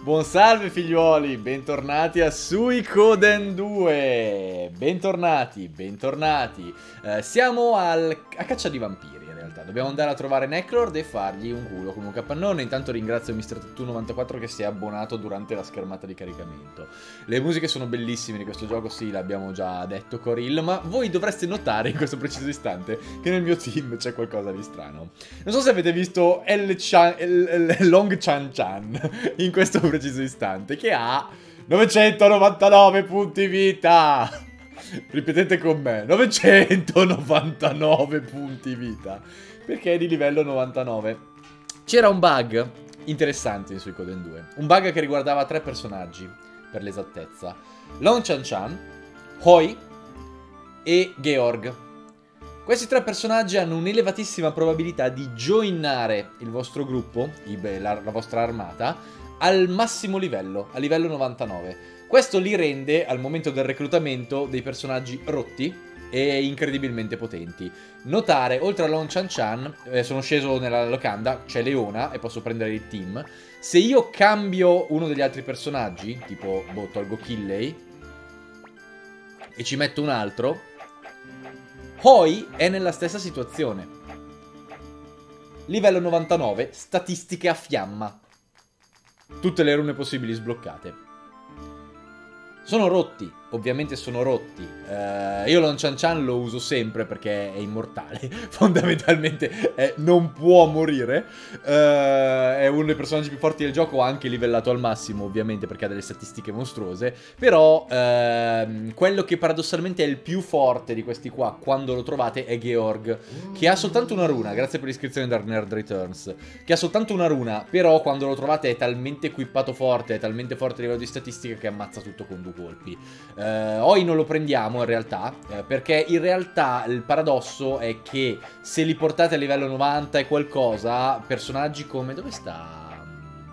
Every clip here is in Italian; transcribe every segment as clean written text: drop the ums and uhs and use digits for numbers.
Buon salve figliuoli, bentornati a Suikoden 2. Bentornati, bentornati. Siamo a caccia di vampiri in realtà. Dobbiamo andare a trovare Neclord e fargli un culo come un capannone. Intanto ringrazio Mr. Tattoo94 che si è abbonato durante la schermata di caricamento. Le musiche sono bellissime di questo gioco, sì, l'abbiamo già detto Coril, ma voi dovreste notare in questo preciso istante che nel mio team c'è qualcosa di strano. Non so se avete visto Long Chan Chan in questo preciso istante, che ha 999 punti vita. Ripetete con me, 999 punti vita, perché è di livello 99. C'era un bug interessante in Suikoden 2, un bug che riguardava 3 personaggi, per l'esattezza: Long Chan Chan, Hoi e Georg. Questi 3 personaggi hanno un'elevatissima probabilità di joinare il vostro gruppo, la vostra armata, al massimo livello, a livello 99. Questo li rende, al momento del reclutamento, dei personaggi rotti e incredibilmente potenti. Notare, oltre a Long Chan Chan, sono sceso nella locanda, c'è Leona e posso prendere il team. Se io cambio uno degli altri personaggi, tipo, tolgo Killey, e ci metto un altro, Hoi è nella stessa situazione. Livello 99, statistiche a fiamma. Tutte le rune possibili sbloccate. Sono rotti, ovviamente sono rotti. Io Long Chan Chan lo uso sempre perché è immortale. Fondamentalmente non può morire. È uno dei personaggi più forti del gioco, anche livellato al massimo, ovviamente, perché ha delle statistiche mostruose. Però quello che paradossalmente è il più forte di questi qua, quando lo trovate, è Georg, che ha soltanto una runa. Grazie per l'iscrizione Dark Nerd Returns. Che ha soltanto una runa, però quando lo trovate è talmente equippato forte, è talmente forte a livello di statistica che ammazza tutto con 2 colpi. Hoi non lo prendiamo in realtà, perché in realtà il paradosso è che se li portate a livello 90 e qualcosa, personaggi come... dove sta?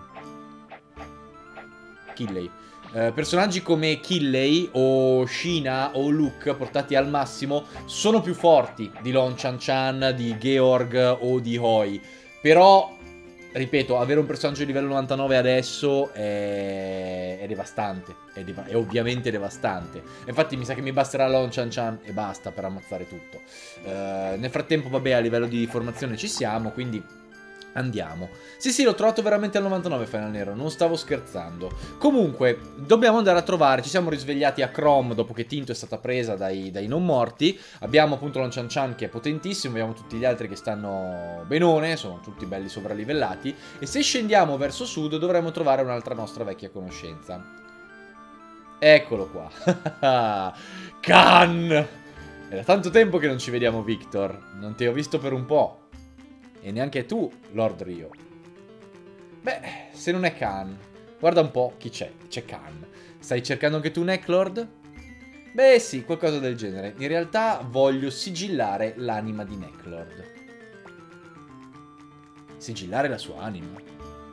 Killey. Personaggi come Killey o Shina o Luke portati al massimo sono più forti di Long Chan Chan, di Georg o di Hoi. Però, ripeto, avere un personaggio di livello 99 adesso è devastante. È ovviamente devastante. Infatti mi sa che mi basterà Long Chan Chan e basta per ammazzare tutto. Nel frattempo, vabbè, a livello di formazione ci siamo, quindi andiamo. Sì, l'ho trovato veramente al 99 Final Nero, non stavo scherzando. Comunque, dobbiamo andare a trovare, ci siamo risvegliati a Chrome dopo che Tinto è stata presa dai non morti. Abbiamo appunto Long Chan Chan che è potentissimo, abbiamo tutti gli altri che stanno benone, sono tutti belli sovralivellati. E se scendiamo verso sud dovremo trovare un'altra nostra vecchia conoscenza. Eccolo qua. Khan! È da tanto tempo che non ci vediamo, Victor. Non ti ho visto per un po'. E neanche tu, Lord Rio. Beh, se non è Khan, guarda un po' chi c'è. C'è Khan. Stai cercando anche tu Neclord? Beh sì, qualcosa del genere. In realtà voglio sigillare l'anima di Neclord. Sigillare la sua anima?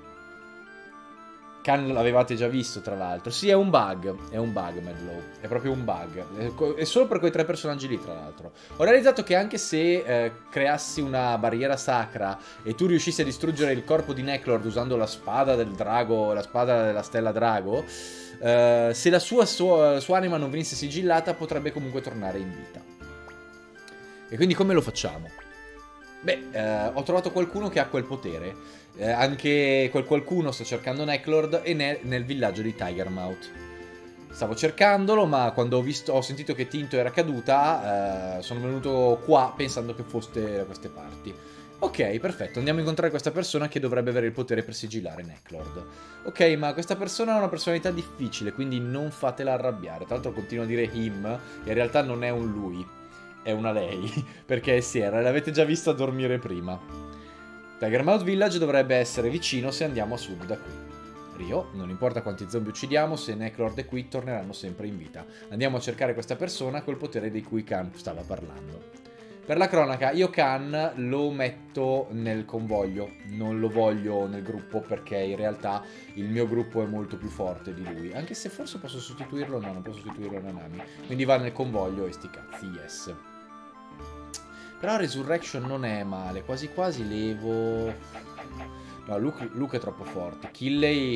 Khan l'avevate già visto, tra l'altro. Sì, è un bug, Medlow. È proprio un bug. È solo per quei 3 personaggi lì, tra l'altro. Ho realizzato che anche se creassi una barriera sacra e tu riuscissi a distruggere il corpo di Neclord usando la spada del drago, la spada della stella drago, se la sua anima non venisse sigillata, potrebbe comunque tornare in vita. E quindi come lo facciamo? Beh, ho trovato qualcuno che ha quel potere. Anche quel qualcuno sta cercando Neclord e nel villaggio di Tigermouth. Stavo cercandolo, ma quando ho sentito che Tinto era caduta, sono venuto qua pensando che fosse da queste parti. Ok, perfetto, andiamo a incontrare questa persona che dovrebbe avere il potere per sigillare Neclord. Ok, ma questa persona ha una personalità difficile, quindi non fatela arrabbiare. Tra l'altro continua a dire him, e in realtà non è un lui, è una lei, perché è Sierra, l'avete già vista dormire prima. Tigermouth Village dovrebbe essere vicino se andiamo a sud da qui. Rio, non importa quanti zombie uccidiamo, se Neclord è qui torneranno sempre in vita. Andiamo a cercare questa persona col potere di cui Khan stava parlando. Per la cronaca, io Khan lo metto nel convoglio, non lo voglio nel gruppo perché in realtà il mio gruppo è molto più forte di lui. Anche se forse posso sostituirlo, no, non posso sostituirlo Nanami. Quindi va nel convoglio e sti cazzi, yes. Però Resurrection non è male, quasi quasi levo... No, Luke è troppo forte. Killey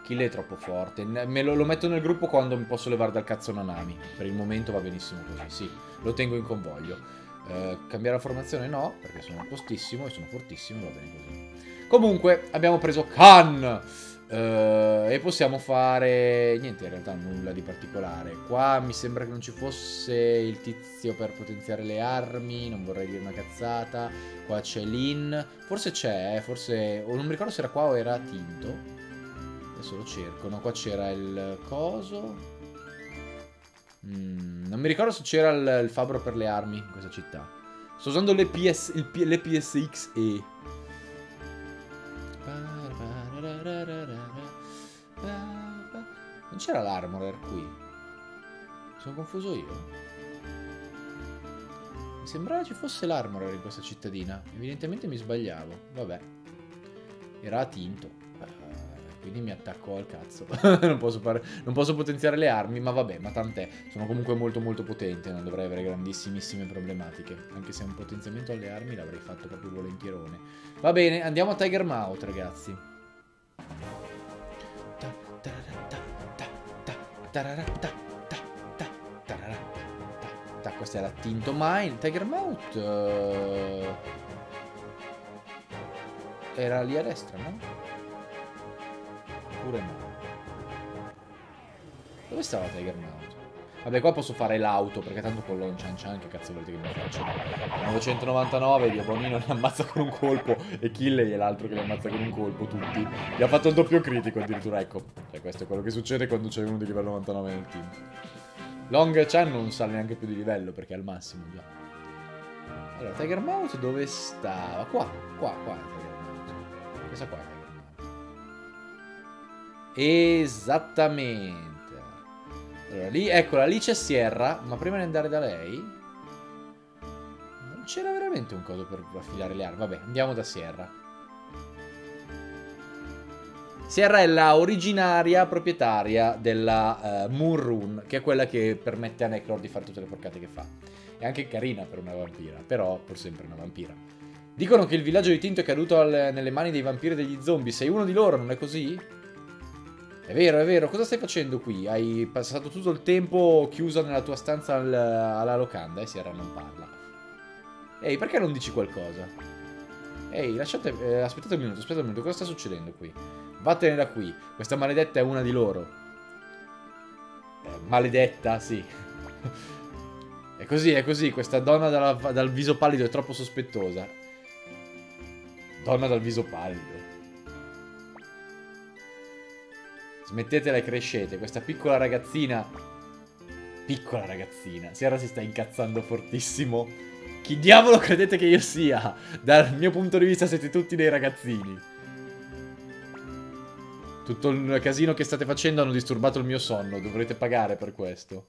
Kill è troppo forte. Lo metto nel gruppo quando mi posso levare dal cazzo Nanami. Per il momento va benissimo così, sì. Lo tengo in convoglio. Cambiare la formazione no, perché sono postissimo e sono fortissimo, va bene così. Comunque, abbiamo preso Khan. E possiamo fare... niente, in realtà nulla di particolare. Qua mi sembra che non ci fosse il tizio per potenziare le armi. Non vorrei dire una cazzata. Qua c'è Lin. Forse c'è, forse... o non mi ricordo se era qua o era Tinto. Adesso lo cerco. No, qua c'era il coso. Non mi ricordo se c'era il fabbro per le armi in questa città. Sto usando le PSXE. Non c'era l'Armorer qui. Sono confuso io. Mi sembrava ci fosse l'Armorer in questa cittadina. Evidentemente mi sbagliavo. Vabbè. Era a Tinto. Quindi mi attacco al cazzo. non posso potenziare le armi, ma vabbè, ma tant'è. Sono comunque molto molto potente, non dovrei avere grandissimissime problematiche. Anche se un potenziamento alle armi l'avrei fatto proprio volentierone. Va bene, andiamo a Tiger Mouth, ragazzi. Questa è la Tinto Mine. Tiger Mouth era lì a destra, no? Oppure no? Dove stava Tiger Mouth? Vabbè, qua posso fare l'auto, perché tanto con Lon Chan Chan che cazzo volete che mi faccia? 999, Diabolino li ammazza con un colpo e Killey è l'altro che li ammazza con un colpo, tutti. Gli ha fatto il doppio critico addirittura, ecco. Cioè, questo è quello che succede quando c'è uno di livello 99 nel team. Long Chan non sale neanche più di livello, perché è al massimo già. Allora, Tiger Mouth dove stava? Qua Tiger Mouth. Questa qua è Tiger Mouth. Esattamente. Allora, lì, eccola, lì c'è Sierra. Ma prima di andare da lei non c'era veramente un coso per affilare le armi. Vabbè, andiamo da Sierra. Sierra è la originaria proprietaria della Moon Rune, che è quella che permette a Necror di fare tutte le porcate che fa. È anche carina per una vampira, però pur sempre una vampira. Dicono che il villaggio di Tinto è caduto nelle mani dei vampiri e degli zombie. Sei uno di loro, non è così? È vero, è vero. Cosa stai facendo qui? Hai passato tutto il tempo chiusa nella tua stanza alla locanda. Sierra non parla. Ehi, perché non dici qualcosa? Ehi, lasciate... aspettate un minuto. Cosa sta succedendo qui? Vattene da qui. Questa maledetta è una di loro. Maledetta, sì. È così. Questa donna dal viso pallido è troppo sospettosa. Donna dal viso pallido. Smettetela e crescete. Questa piccola ragazzina. Sierra si sta incazzando fortissimo. Chi diavolo credete che io sia? Dal mio punto di vista siete tutti dei ragazzini. Tutto il casino che state facendo hanno disturbato il mio sonno. Dovrete pagare per questo.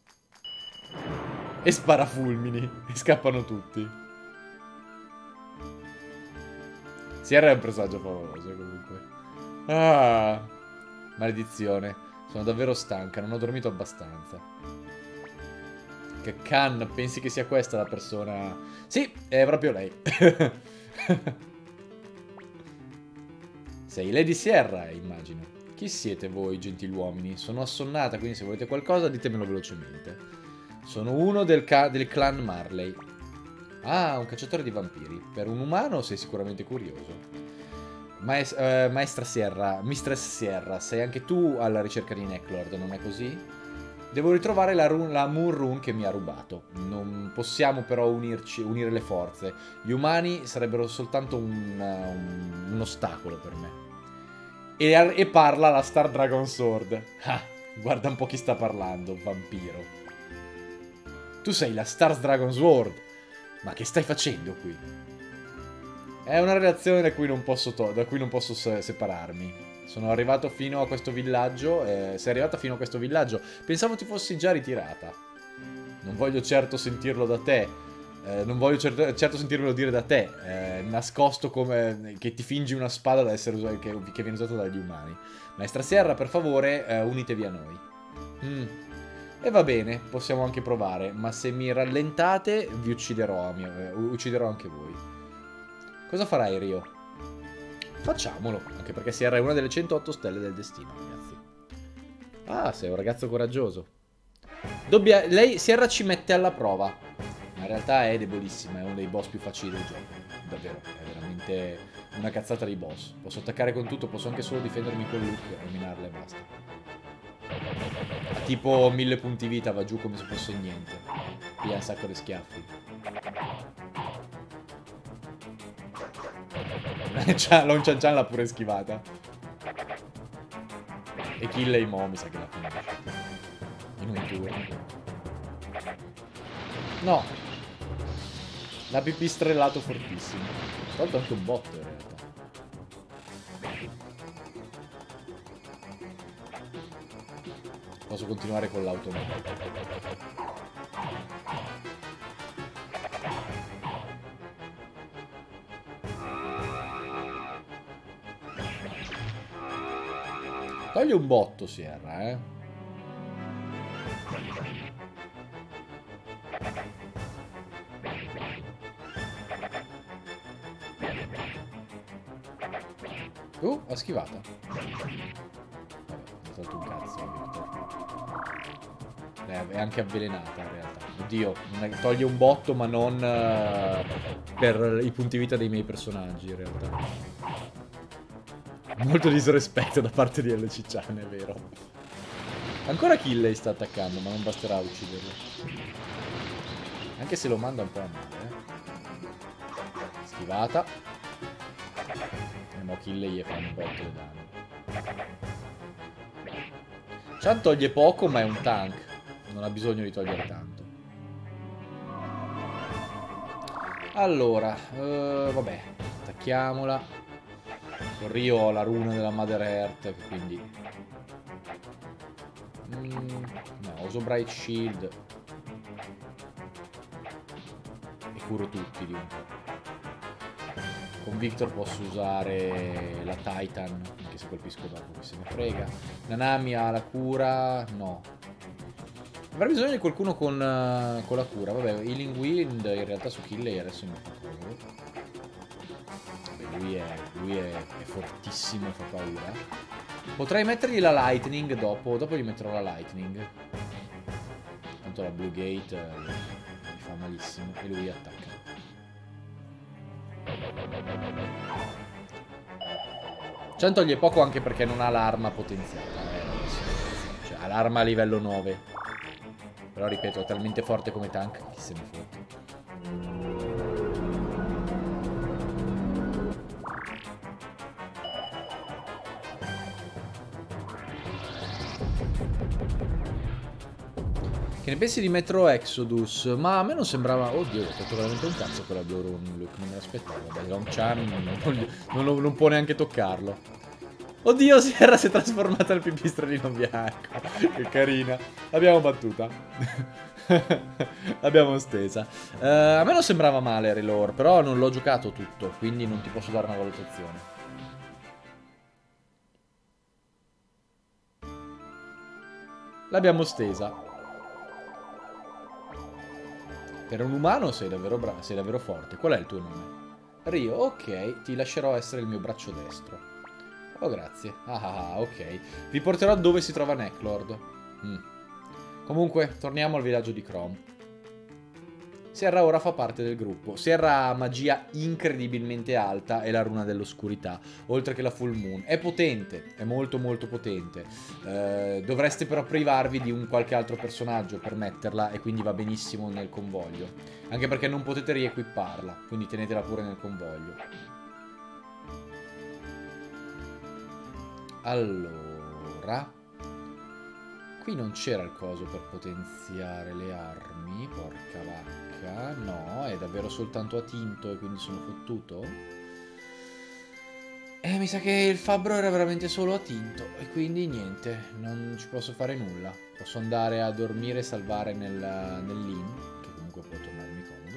E spara fulmini. E scappano tutti. Sierra è un presagio favoloso comunque. Ah, maledizione. Sono davvero stanca, non ho dormito abbastanza. Che Khan, pensi che sia questa la persona? Sì, è proprio lei. Sei Lady Sierra, immagino. Chi siete voi, gentiluomini? Sono assonnata, quindi se volete qualcosa ditemelo velocemente. Sono uno del clan Marley. Ah, un cacciatore di vampiri. Per un umano sei sicuramente curioso. Maestra Sierra, Mistress Sierra, sei anche tu alla ricerca di Necklord, non è così? Devo ritrovare la Moon Rune che mi ha rubato. Non possiamo però unire le forze. Gli umani sarebbero soltanto un ostacolo per me. E parla la Star Dragon Sword. Ah, guarda un po' chi sta parlando, vampiro. Tu sei la Star Dragon Sword. Ma che stai facendo qui? È una relazione da cui non posso separarmi. Sono arrivato fino a questo villaggio. Sei arrivata fino a questo villaggio. Pensavo ti fossi già ritirata. Non voglio certo sentirlo da te. Non voglio certo sentirmelo dire da te. Nascosto come che ti fingi una spada da essere che viene usata dagli umani. Maestra Sierra, per favore, unitevi a noi. E va bene, possiamo anche provare. Ma se mi rallentate, vi ucciderò anche voi. Cosa farai, Rio? Facciamolo, anche perché Sierra è una delle 108 stelle del destino, ragazzi. Ah, sei un ragazzo coraggioso. Lei, Sierra, ci mette alla prova. Ma in realtà è debolissima, è uno dei boss più facili del gioco. Davvero, è veramente una cazzata di boss. Posso attaccare con tutto, posso anche solo difendermi con Luke e rovinarla e basta. Ha tipo 1000 punti vita, va giù come se fosse niente. Piglia un sacco di schiaffi. Lon Chan Chan l'ha pure schivata. E Kill e Mo mi sa che la finisce. In un turno. No. L'ha pipistrellato fortissimo. Ha tolto anche un botto in realtà. Posso continuare con l'automatico. Togli un botto, Sierra, eh. Ha schivata. Vabbè, ha tolto un cazzo, Victor. È anche avvelenata, in realtà. Oddio, toglie un botto, ma non per i punti vita dei miei personaggi, in realtà. Molto disrispetto da parte di LC-chan, è vero. Ancora Killey sta attaccando, ma non basterà ucciderlo. Anche se lo manda un po' a male, Schivata. E mo Killey gli fa un botto di danno. Chan toglie poco, ma è un tank. Non ha bisogno di togliere tanto. Allora, vabbè, attacchiamola. Con Rio ho la runa della Mother Earth, quindi... no, uso Bright Shield. E curo tutti di un po'. Con Victor posso usare la Titan, anche se colpisco dopo, che se ne frega. Nanami ha la cura... no. Avrei bisogno di qualcuno con la cura. Vabbè, Healing Wind in realtà su Killey adesso mi fa comodo. Lui è fortissimo e fa paura. Potrei mettergli la Lightning dopo gli metterò la Lightning. Tanto la Blue Gate mi fa malissimo e lui attacca. Chan toglie poco anche perché non ha l'arma potenziata. Cioè ha l'arma a livello 9. Però ripeto, è talmente forte come tank che se ne fotte. Che ne pensi di Metro Exodus? Ma a me non sembrava... oddio, ho fatto veramente un cazzo quella Blue Rune, Luke, non me l'aspettavo. Vabbè, Long Chan non può neanche toccarlo. Oddio, Sierra si è trasformata nel pipistrellino bianco. Che carina. L'abbiamo battuta. L'abbiamo stesa. A me non sembrava male Relore, però non l'ho giocato tutto, quindi non ti posso dare una valutazione. L'abbiamo stesa. Per un umano sei davvero bravo, sei davvero forte. Qual è il tuo nome? Rio, ok, ti lascerò essere il mio braccio destro. Oh, grazie. Ok. Vi porterò dove si trova Necklord. Comunque, torniamo al villaggio di Chrome. Sierra ora fa parte del gruppo. Sierra ha magia incredibilmente alta e la runa dell'oscurità, oltre che la full moon. È potente, è molto molto potente. Dovreste però privarvi di un qualche altro personaggio per metterla e quindi va benissimo nel convoglio. Anche perché non potete riequipparla, quindi tenetela pure nel convoglio. Allora... qui non c'era il coso per potenziare le armi, porca vacca. No, è davvero soltanto a tinto e quindi sono fottuto? Mi sa che il fabbro era veramente solo a tinto e quindi niente, non ci posso fare nulla. Posso andare a dormire e salvare nell'inn, che comunque può tornarmi comodo.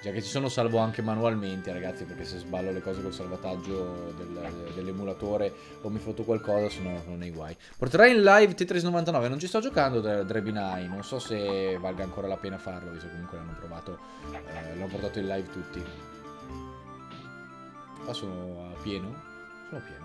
Già che ci sono, salvo anche manualmente, ragazzi, perché se sballo le cose col salvataggio dell'emulatore o mi foto qualcosa sono nei guai. Porterai in live Tetris 99, non ci sto giocando Drebinai, non so se valga ancora la pena farlo, visto che comunque l'hanno provato, l'hanno portato in live tutti. Qua sono a pieno? Sono pieno.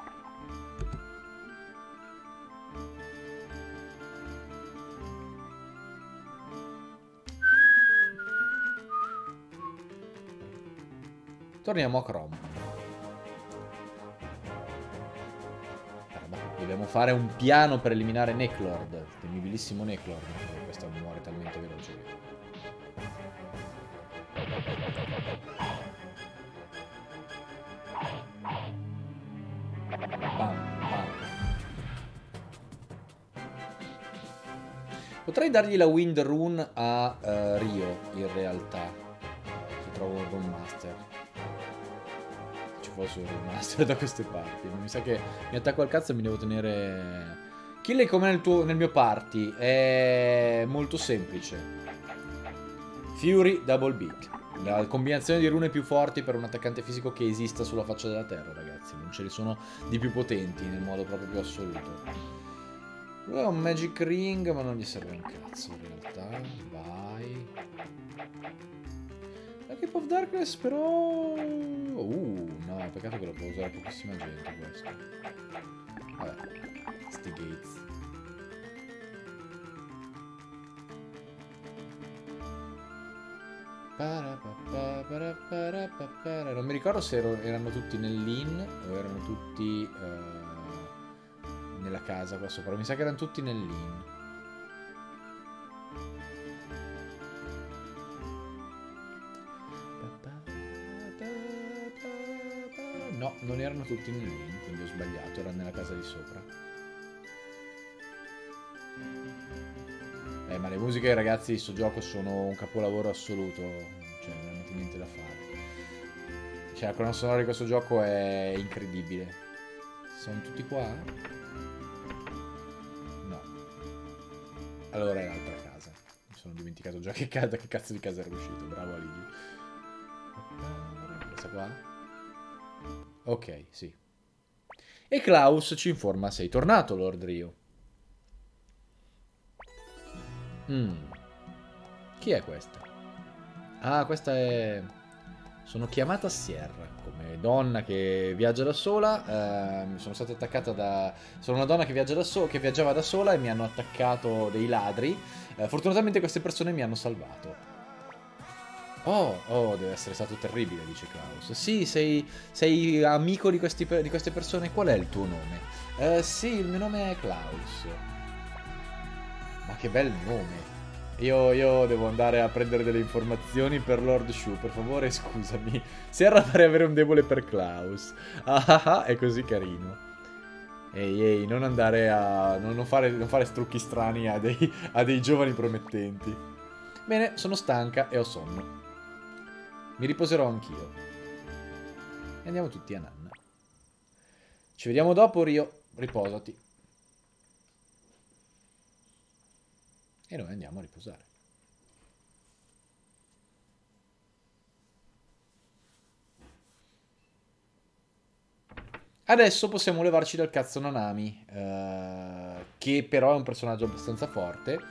Torniamo a Chrome. Dobbiamo fare un piano per eliminare Necklord, temibilissimo Necklord. Questo muore talmente veloce. Bam, bam. Potrei dargli la Wind Rune a Rio, in realtà. Se trovo un Rune Master. Fosse un Master da queste parti. Mi sa che mi attacco al cazzo e mi devo tenere... Kill come nel mio party. È molto semplice. Fury Double Beat. La combinazione di rune più forti per un attaccante fisico che esista sulla faccia della terra, ragazzi. Non ce ne sono di più potenti nel modo proprio più assoluto. Lui ha un Magic Ring, ma non gli serve un cazzo in realtà. Vai. La Keep of Darkness però... no, peccato che lo può usare pochissima gente questo. Vabbè, sti Gates. Non mi ricordo se erano tutti nell'inn o erano tutti nella casa qua sopra. Mi sa che erano tutti nell'inn. No, non erano tutti nell'inn, quindi ho sbagliato, erano nella casa di sopra. Ma le musiche, ragazzi, di sto gioco sono un capolavoro assoluto, cioè veramente niente da fare. Cioè la colonna sonora di questo gioco è incredibile. Sono tutti qua? No. Allora è l'altra casa. Mi sono dimenticato già che cazzo di casa era uscito. Bravo Aligi. Questa qua? Ok, sì. E Klaus ci informa: sei tornato, Lord Rio. Chi è questa? Ah, questa è... Sono chiamata Sierra, come donna che viaggia da sola. Sono stata attaccata da... Sono una donna che viaggiava da sola e mi hanno attaccato dei ladri. Fortunatamente queste persone mi hanno salvato. Oh, deve essere stato terribile, dice Klaus. Sì, sei amico di queste persone. Qual è il tuo nome? Sì, il mio nome è Klaus. Ma che bel nome. Io devo andare a prendere delle informazioni per Lord Shu. Per favore, scusami. Sierra pare avere un debole per Klaus. È così carino. Ehi, non andare a... Non fare trucchi strani a dei giovani promettenti. Bene, sono stanca e ho sonno. Mi riposerò anch'io. E andiamo tutti a nanna. Ci vediamo dopo, Rio. Riposati. E noi andiamo a riposare. Adesso possiamo levarci dal cazzo Nanami, che però è un personaggio abbastanza forte.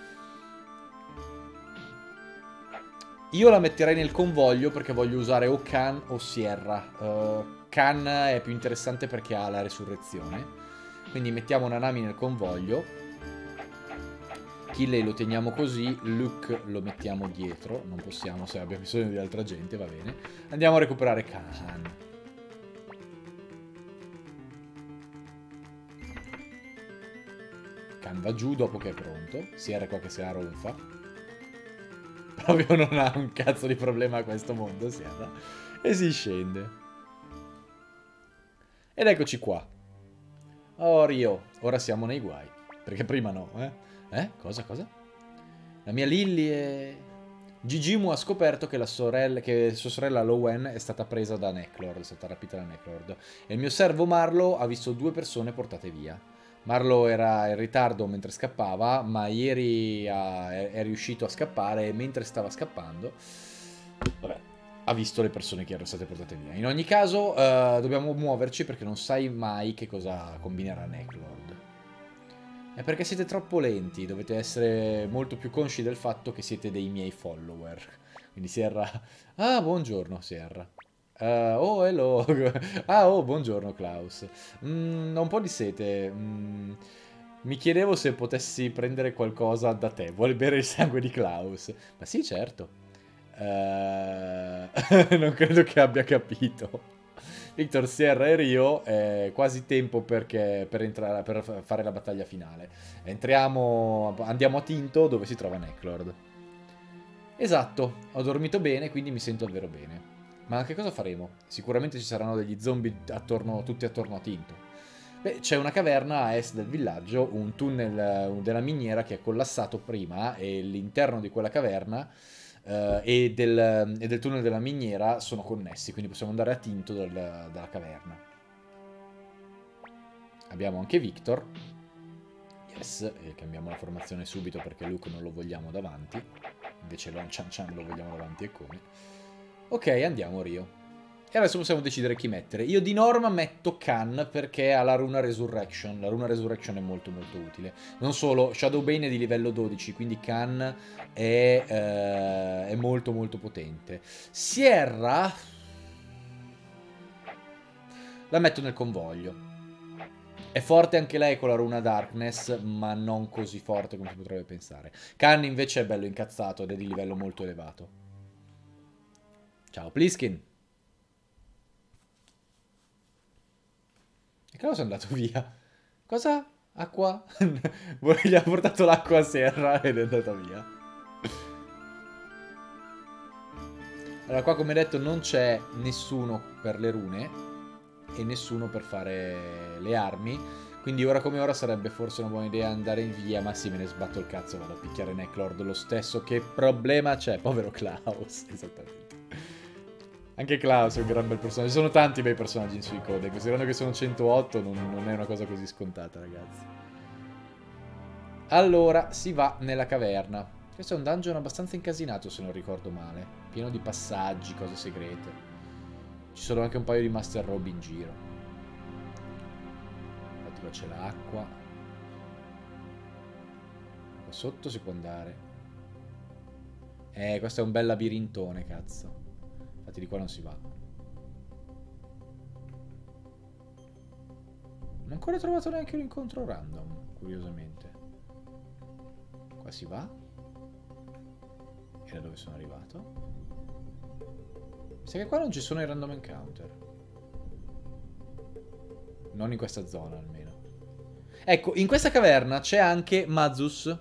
Io la metterei nel convoglio perché voglio usare o Khan o Sierra. Khan è più interessante perché ha la resurrezione. Quindi mettiamo Nanami nel convoglio. Killey lo teniamo così, Luke lo mettiamo dietro, non possiamo se abbiamo bisogno di altra gente, va bene. Andiamo a recuperare Khan. Khan va giù dopo che è pronto, Sierra qua che se la ronfa. Proprio non ha un cazzo di problema a questo mondo, Sierra. E si scende. Ed eccoci qua. Oh Rio, ora siamo nei guai, perché prima no, Cosa? La mia Lily è... Gigimu ha scoperto che sua sorella Lowen è stata presa da Necklord, è stata rapita da Necklord. E il mio servo Marlo ha visto 2 persone portate via. Marlo era in ritardo mentre scappava, ma ieri è riuscito a scappare e mentre stava scappando... Vabbè. ha visto le persone che erano state portate via. In ogni caso, dobbiamo muoverci perché non sai mai che cosa combinerà Necklord. È perché siete troppo lenti, dovete essere molto più consci del fatto che siete dei miei follower. Quindi Sierra... Ah, buongiorno Sierra. Oh, hello. Ah, oh, buongiorno Klaus. Ho un po' di sete. Mi chiedevo se potessi prendere qualcosa da te. Vuole bere il sangue di Klaus? Ma sì, certo. Non credo che abbia capito. Victor, Sierra e Rio è quasi tempo per fare la battaglia finale. Andiamo a Tinto dove si trova Necklord. Esatto, ho dormito bene, quindi mi sento davvero bene. Ma che cosa faremo? Sicuramente ci saranno degli zombie tutti attorno a Tinto. Beh, c'è una caverna a est del villaggio, un tunnel della miniera che è collassato prima e l'interno di quella caverna e del tunnel della miniera sono connessi, quindi possiamo andare a Tinto dalla caverna. Abbiamo anche Victor. Yes, e cambiamo la formazione subito perché Luke non lo vogliamo davanti. Invece Lon Chan Chan lo vogliamo davanti e come. Ok, andiamo Rio. E adesso possiamo decidere chi mettere. Io di norma metto Khan perché ha la runa Resurrection. La runa Resurrection è molto molto utile. Non solo, Shadowbane è di livello 12, quindi Khan è molto molto potente. Sierra la metto nel convoglio. È forte anche lei con la runa Darkness, ma non così forte come si potrebbe pensare. Khan invece è bello incazzato ed è di livello molto elevato. Ciao Pliskin. E Klaus è andato via. Cosa? Acqua? Gli ha portato l'acqua a Serra ed è andata via. Allora qua come detto non c'è nessuno per le rune e nessuno per fare le armi. Quindi ora come ora sarebbe forse una buona idea andare via. Ma sì, me ne sbatto il cazzo, vado a picchiare Necklord lo stesso. Che problema c'è? Povero Klaus. Esattamente. Anche Klaus è un gran bel personaggio. Ci sono tanti bei personaggi in Suikoden. Considerando che sono 108 non è una cosa così scontata, ragazzi. Allora, si va nella caverna. Questo è un dungeon abbastanza incasinato, se non ricordo male. Pieno di passaggi, cose segrete. Ci sono anche un paio di Master Robe in giro. Infatti qua c'è l'acqua. Qua sotto si può andare. Questo è un bel labirintone, cazzo. Infatti di qua non si va. Non ho ancora trovato neanche un incontro random, curiosamente. Qua si va. E da dove sono arrivato? Mi sa che qua non ci sono i random encounter. Non in questa zona, almeno. Ecco, in questa caverna c'è anche Mazus.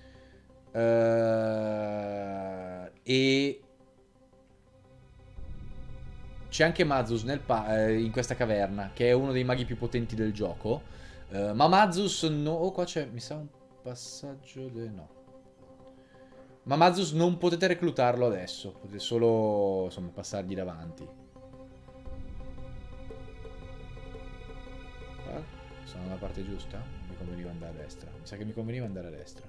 E... c'è anche Mazus in questa caverna, che è uno dei maghi più potenti del gioco. Ma Mazus no... Oh, qua c'è... Mi sa un passaggio... No. Ma Mazus non potete reclutarlo adesso. Potete solo, insomma, passargli davanti. Qua? Sono dalla parte giusta? Mi conveniva andare a destra. Mi sa che mi conveniva andare a destra.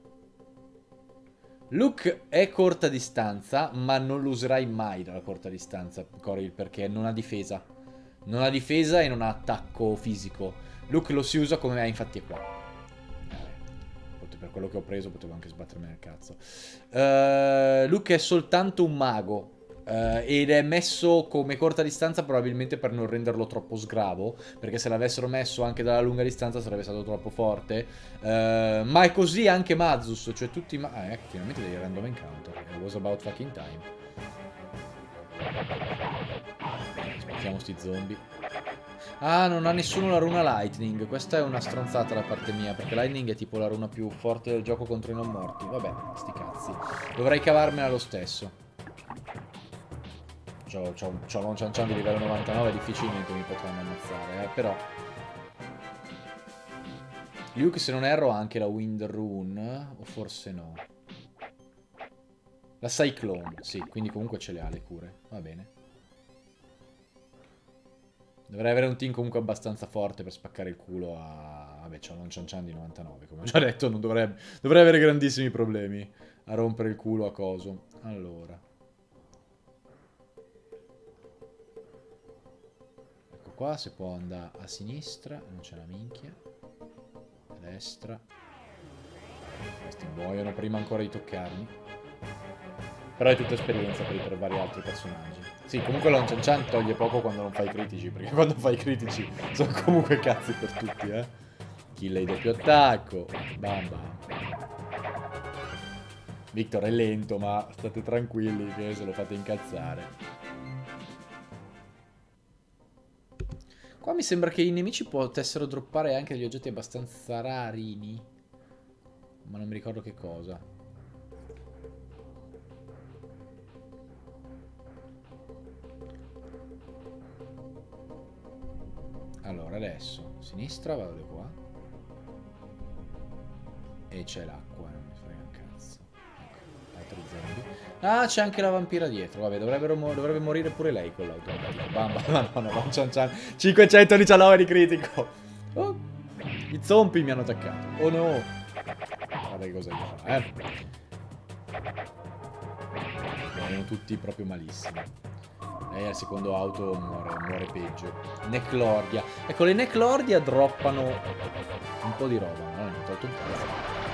Luke è corta distanza, ma non lo userai mai dalla corta distanza, Coril, perché non ha difesa. Non ha difesa e non ha attacco fisico. Luke lo si usa come... infatti è qua. Per quello che ho preso potevo anche sbattermi nel cazzo. Luke è soltanto un mago. Ed è messo come corta distanza probabilmente per non renderlo troppo sgravo, perché se l'avessero messo anche dalla lunga distanza sarebbe stato troppo forte. Ma è così anche Mazus, cioè tutti ecco, finalmente dei random encounter. It was about fucking time. Aspettiamo sti zombie. Ah, non ha nessuno la runa Lightning. Questa è una stronzata da parte mia, perché Lightning è tipo la runa più forte del gioco contro i non morti. Vabbè, sti cazzi. Dovrei cavarmela lo stesso. C'ho Lon Chan Chan di livello 99, difficilmente mi potranno ammazzare, però. Luke, se non erro, ha anche la Wind Rune, o forse no. La Cyclone, sì, quindi comunque ce le ha le cure, va bene. Dovrei avere un team comunque abbastanza forte per spaccare il culo a... Vabbè, c'ho Lon Chan Chan di 99, come ho già detto, non dovrei avere grandissimi problemi a rompere il culo a coso. Allora. qua, se può andare a sinistra, non c'è una minchia. A destra. Questi muoiono prima ancora di toccarmi. Però è tutta esperienza per vari altri personaggi. Sì, comunque Lon Chan Chan toglie poco quando non fai critici, perché quando fai critici sono comunque cazzi per tutti, Kill doppio attacco. Bam bam. Victor è lento, ma state tranquilli che se lo fate incazzare. Qua mi sembra che i nemici potessero droppare anche degli oggetti abbastanza rarini. Ma non mi ricordo che cosa. Allora, adesso, sinistra, vado di qua. E c'è l'acqua, non mi frega un cazzo. Ecco, altri zombie. Ah, c'è anche la vampira dietro. Vabbè, dovrebbe morire pure lei con l'automatico. Bam, bam, no, Lon Chan Chan. 519 di critico. Oh, i zombie mi hanno attaccato. Oh no. Guarda che cosa gli fa, Erano tutti proprio malissimi. Lei al secondo auto muore peggio. Neclordia. Ecco, le Neclordia droppano un po' di roba. Non ho tolto un cazzo.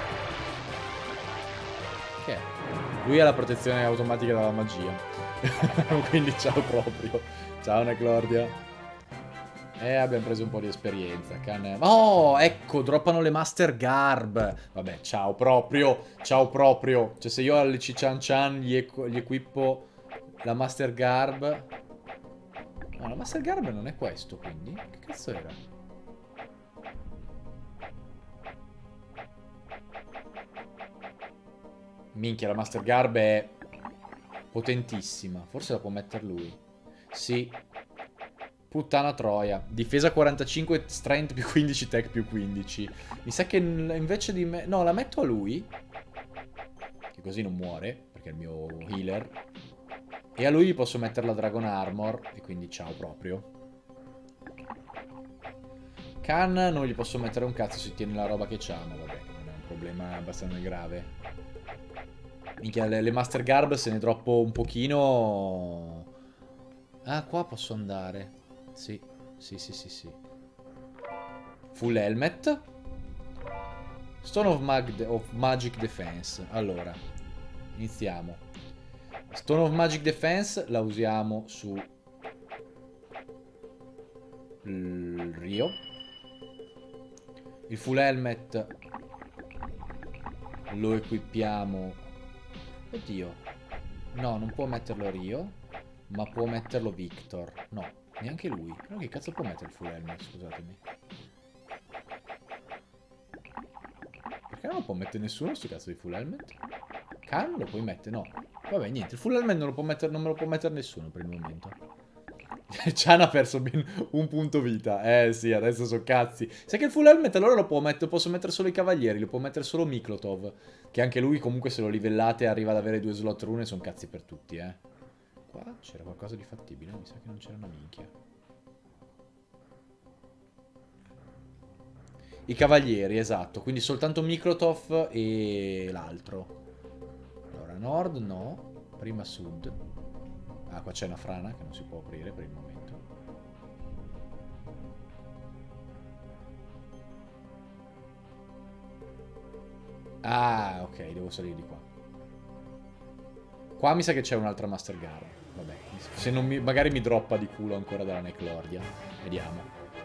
Che è? Lui ha la protezione automatica dalla magia. Quindi ciao proprio. Ciao Neclordia. Abbiamo preso un po' di esperienza. Oh, ecco, droppano le Master Garb. Vabbè, ciao proprio. Ciao proprio. Cioè, se io alle Chan Chan gli equippo la Master Garb. No, la Master Garb non è questo, quindi. Che cazzo era? Minchia, la Master Garb è potentissima. Forse la può mettere lui. Sì. Puttana troia. Difesa 45, strength più 15, tech più 15. Mi sa che invece di me... No, la metto a lui. Che così non muore, perché è il mio healer. E a lui gli posso mettere la Dragon Armor. E quindi ciao proprio. Khan non gli posso mettere un cazzo se tiene la roba che c'ha. Ma vabbè, non è un problema abbastanza grave. Minchia, le Master Garb se ne droppo un pochino... Ah, qua posso andare. Sì. Full helmet. Stone of Magic Defense. Allora, iniziamo. Stone of Magic Defense la usiamo su il Rio. Il full helmet lo equipiamo. Oddio. No, non può metterlo Rio, ma può metterlo Victor. No. Neanche lui. Però che cazzo può mettere il full helmet, scusatemi. Perché non lo può mettere nessuno sto cazzo di full helmet? Khan lo puoi mettere? No. Vabbè, niente. Il full helmet non me lo può mettere nessuno per il momento. Chan ha perso un punto vita. Sì, adesso so cazzi. Sai che il full helmet allora posso mettere solo i cavalieri. Lo può mettere solo Miklotov. Che anche lui comunque se lo livellate arriva ad avere 2 slot rune. Sono cazzi per tutti, Qua c'era qualcosa di fattibile, mi sa che non c'era una minchia. I cavalieri, esatto, quindi soltanto Miklotov e l'altro. Allora, nord no, prima sud. Ah, qua c'è una frana che non si può aprire per il momento. Ah, ok, devo salire di qua. Qua mi sa che c'è un'altra Master Garb. Vabbè, se non magari mi droppa di culo ancora dalla Neclordia. Vediamo.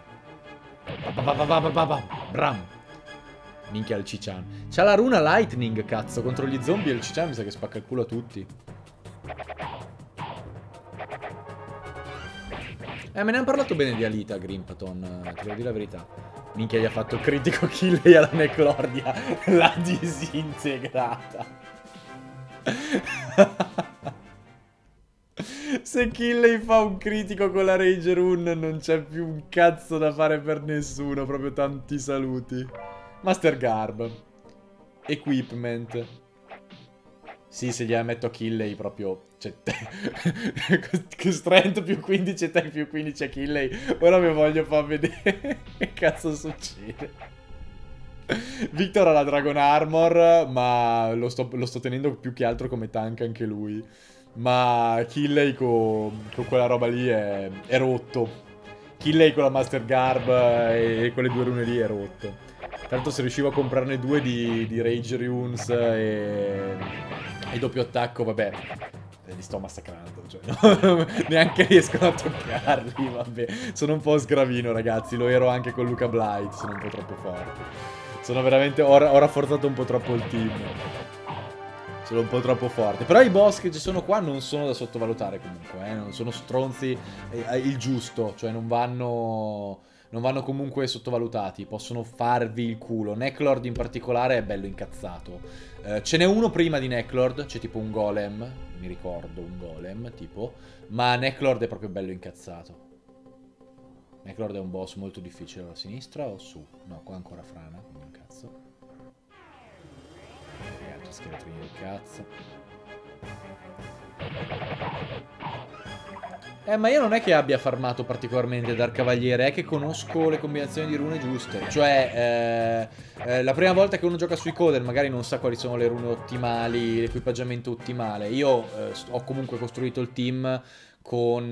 Bram. Minchia il Cichan. C'ha la runa Lightning, cazzo. Contro gli zombie il Cichan mi sa che spacca il culo a tutti. Me ne hanno parlato bene di Alita, Grimpaton. Ti devo dire la verità. Minchia gli ha fatto critico kill e alla Neclordia. L'ha disintegrata. Se Killey fa un critico con la Rage Rune non c'è più un cazzo da fare per nessuno. Proprio tanti saluti. Master Garb. Equipment. Sì, se gliela metto a Killey proprio... Cioè, strength più 15 e tech più 15 a Killey. Ora mi voglio far vedere che cazzo succede. Victor ha la Dragon Armor, ma lo sto tenendo più che altro come tank anche lui. Ma Killey con quella roba lì è rotto. Killay con la Master Garb e quelle 2 rune lì è rotto. Tanto se riuscivo a comprarne 2 di Rage Runes e doppio attacco, vabbè, li sto massacrando, cioè, no? Neanche riescono a toccarli, vabbè. Sono un po' sgravino, ragazzi, lo ero anche con Luca Blight, sono un po' troppo forte. Sono veramente, ho rafforzato un po' troppo il team. Sono un po' troppo forte. Però i boss che ci sono qua non sono da sottovalutare comunque, non sono stronzi il giusto, cioè non vanno comunque sottovalutati, possono farvi il culo. Necklord in particolare è bello incazzato. Ce n'è uno prima di Necklord, c'è tipo un golem, mi ricordo un golem tipo, ma Necklord è proprio bello incazzato. Necklord è un boss molto difficile. A sinistra o su? No, qua ancora frana, quindi un cazzo. Altri scheletrini del cazzo. Ma io non è che abbia farmato particolarmente Dark Cavaliere, è che conosco le combinazioni di rune giuste. Cioè, la prima volta che uno gioca sui Coden magari non sa quali sono le rune ottimali, l'equipaggiamento ottimale. Io ho comunque costruito il team con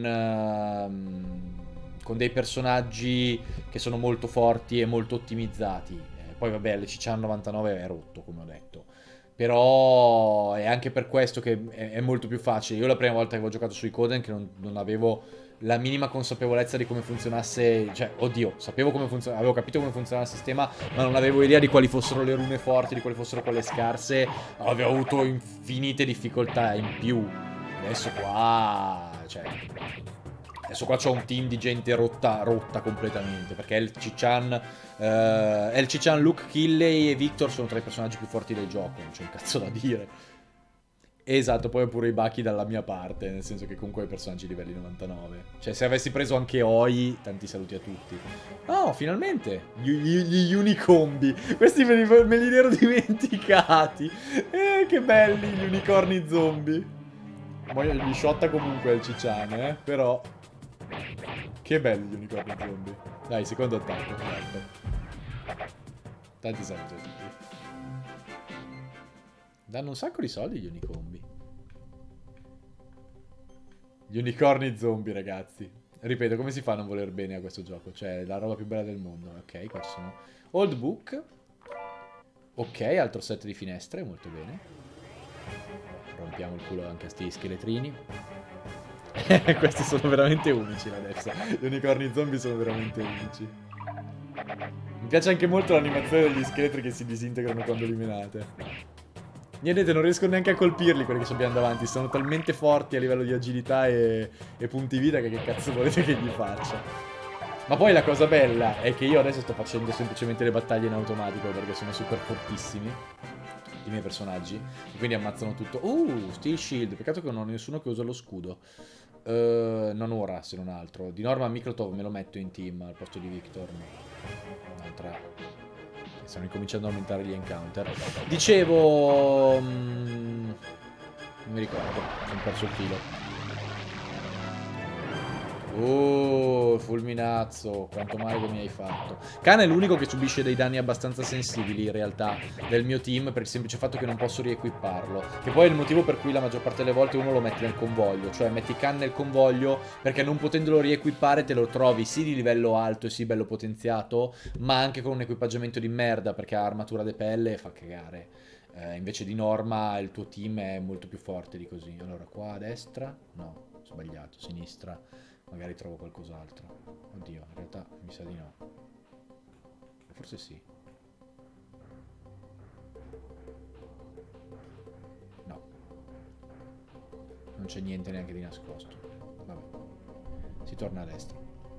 dei personaggi che sono molto forti e molto ottimizzati. Poi vabbè, le Cichan 99 è rotto, come ho detto. Però è anche per questo che è molto più facile. Io la prima volta che avevo giocato sui Coden che non avevo la minima consapevolezza di come funzionasse. Cioè, oddio, sapevo come funzionava, avevo capito come funzionava il sistema, ma non avevo idea di quali fossero le rune forti, di quali fossero quelle scarse. Avevo avuto infinite difficoltà in più. Adesso qua, cioè, adesso qua c'ho un team di gente rotta completamente, perché El Cichan, Luke, Killay e Victor sono tra i personaggi più forti del gioco, non c'è un cazzo da dire. Esatto, poi ho pure i Baki dalla mia parte, nel senso che comunque ho i personaggi livelli 99. Cioè, se avessi preso anche Oi, tanti saluti a tutti. Oh, finalmente! Gli Unicombi! Questi me li ero dimenticati! Che belli gli unicorni zombie! Poi gli shotta comunque il Cichan, però... Che belli gli unicorni zombie. Dai, secondo attacco. Tanti saluti a tutti. Danno un sacco di soldi gli unicombi. Gli unicorni zombie, ragazzi. Ripeto, come si fa a non voler bene a questo gioco? Cioè, è la roba più bella del mondo. Ok, qua ci sono Old Book. Ok, altro set di finestre, molto bene. Rompiamo il culo anche a sti scheletrini. Questi sono veramente unici adesso. Gli unicorni zombie sono veramente unici. Mi piace anche molto l'animazione degli scheletri che si disintegrano quando li menate. Niente, non riesco neanche a colpirli quelli che abbiamo davanti. Sono talmente forti a livello di agilità e punti vita che cazzo volete che gli faccia. Ma poi la cosa bella è che io adesso sto facendo semplicemente le battaglie in automatico perché sono super fortissimi i miei personaggi, e quindi ammazzano tutto. Steel Shield, peccato che non ho nessuno che usa lo scudo. Non ora, se non altro. Di norma Miklotov me lo metto in team al posto di Victor. Un'altra. Stanno incominciando ad aumentare gli encounter. Dicevo... non mi ricordo, ho perso il filo. Fulminazzo, quanto male che mi hai fatto. Khan è l'unico che subisce dei danni abbastanza sensibili in realtà del mio team, per il semplice fatto che non posso riequipparlo. Che poi è il motivo per cui la maggior parte delle volte uno lo mette nel convoglio. Cioè metti Khan nel convoglio perché non potendolo riequipare te lo trovi sì di livello alto e sì bello potenziato, ma anche con un equipaggiamento di merda perché ha armatura de pelle e fa cagare. Invece di norma il tuo team è molto più forte di così. Allora qua a destra, no, sbagliato, sinistra. Magari trovo qualcos'altro. Oddio, in realtà mi sa di no. Forse sì. No. Non c'è niente neanche di nascosto. Vabbè. Si torna a destra.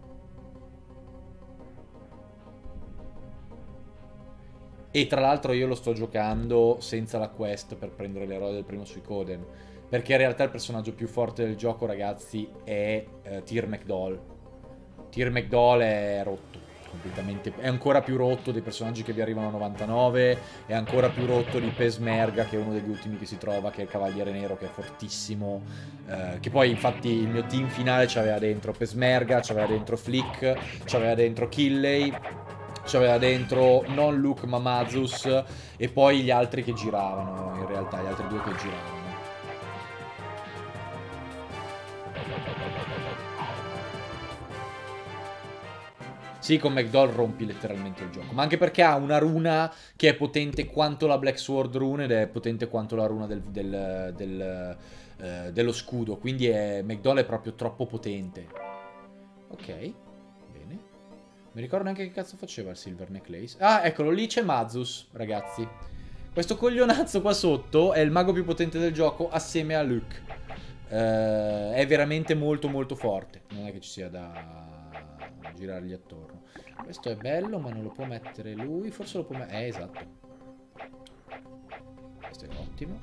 E tra l'altro io lo sto giocando senza la quest per prendere l'eroe del primo Suikoden. Perché in realtà il personaggio più forte del gioco, ragazzi, è Tyr McDowell. Tyr McDowell è rotto, completamente. È ancora più rotto dei personaggi che vi arrivano a 99. È ancora più rotto di Pesmerga, che è uno degli ultimi che si trova, che è il Cavaliere Nero, che è fortissimo. Che poi, infatti, il mio team finale c'aveva dentro Pesmerga, c'aveva dentro Flick, c'aveva dentro Killay, c'aveva dentro non Luke ma Mazus, e poi gli altri che giravano, in realtà, gli altri due che giravano. Sì, con McDowell rompi letteralmente il gioco. Ma anche perché ha una runa che è potente quanto la Black Sword Rune ed è potente quanto la runa dello scudo. Quindi McDowell è proprio troppo potente. Ok, bene. Mi ricordo neanche che cazzo faceva il Silver Necklace. Ah, eccolo, lì c'è Mazus, ragazzi. Questo coglionazzo qua sotto è il mago più potente del gioco assieme a Luke. È veramente molto molto forte. Non è che ci sia da girargli attorno. Questo è bello, ma non lo può mettere lui. Forse lo può mettere... esatto. Questo è ottimo.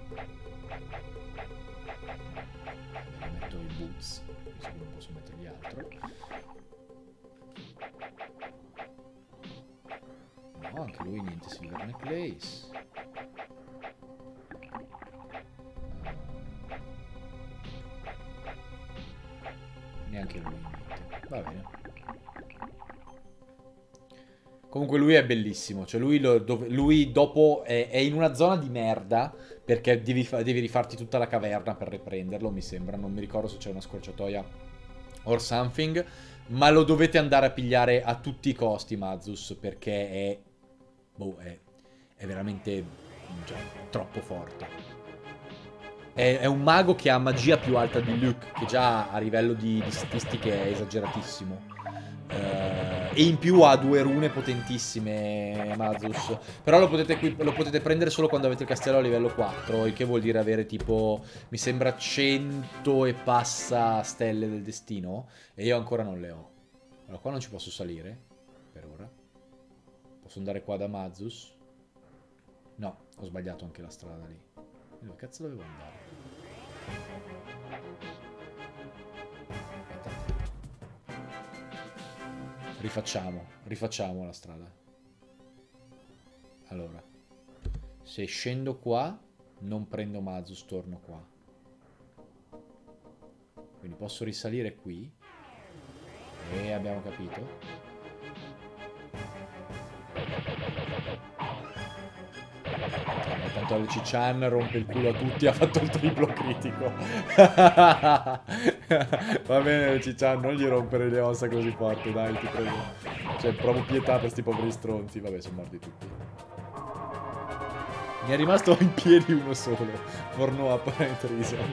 Vabbè, metto i boots. Visto che non posso mettergli altro. No, anche lui niente Silver Necklace. Neanche lui niente. Va bene. Comunque lui è bellissimo, cioè lui dopo è in una zona di merda perché devi rifarti tutta la caverna per riprenderlo, mi sembra, non mi ricordo se c'è una scorciatoia or something, ma lo dovete andare a pigliare a tutti i costi Mazus perché è veramente cioè, troppo forte. È un mago che ha magia più alta di Luke, che già a livello di statistiche è esageratissimo. E in più ha 2 rune potentissime Mazus. Però lo potete prendere solo quando avete il castello a livello 4, il che vuol dire avere tipo, mi sembra 100 e passa stelle del destino. E io ancora non le ho. Allora qua non ci posso salire, per ora. Posso andare qua da Mazus? No, ho sbagliato anche la strada lì. Dove cazzo dovevo andare? Rifacciamo la strada. Allora, se scendo qua, non prendo Mazus, torno qua. Quindi posso risalire qui. E abbiamo capito. Tanto Luci-chan rompe il culo a tutti, ha fatto il triplo critico. Va bene Luci-chan, non gli rompere le ossa così forte, dai, ti prego. Cioè, provo pietà per sti poveri stronzi. Vabbè, sono morti tutti. Mi è rimasto in piedi uno solo. For no apparent reason.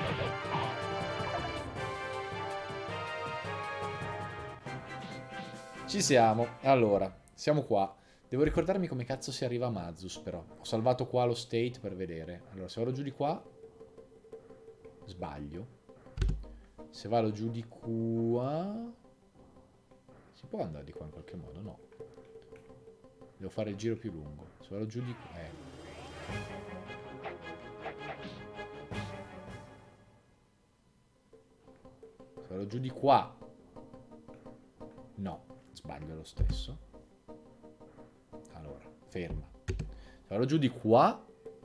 Ci siamo. Allora, siamo qua. Devo ricordarmi come cazzo si arriva a Mazus, però. Ho salvato qua lo state per vedere. Allora, se vado giù di qua... sbaglio. Se vado giù di qua... si può andare di qua in qualche modo? No. Devo fare il giro più lungo. Se vado giù di qua... Se vado giù di qua... no, sbaglio lo stesso. Allora, ferma. Se vado giù di qua...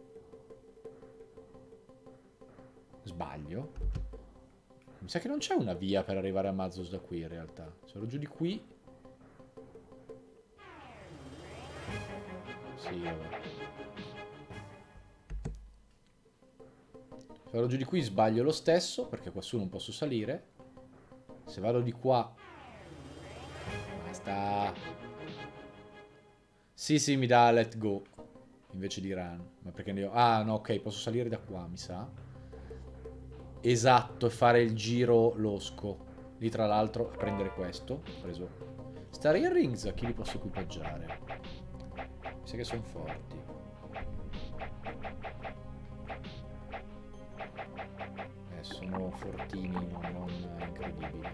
sbaglio. Mi sa che non c'è una via per arrivare a Mazus da qui in realtà. Se vado giù di qui... sì, vabbè. Se vado giù di qui sbaglio lo stesso, perché qua su non posso salire. Se vado di qua... basta. Sì, mi dà let go. Invece di run. Ma perché ne ho... ah, no, ok, posso salire da qua, mi sa. Esatto, e fare il giro losco. Lì, tra l'altro, a prendere questo. Ho preso Star Earrings. A chi li posso equipaggiare? Mi sa che sono forti. Sono fortini, non incredibili.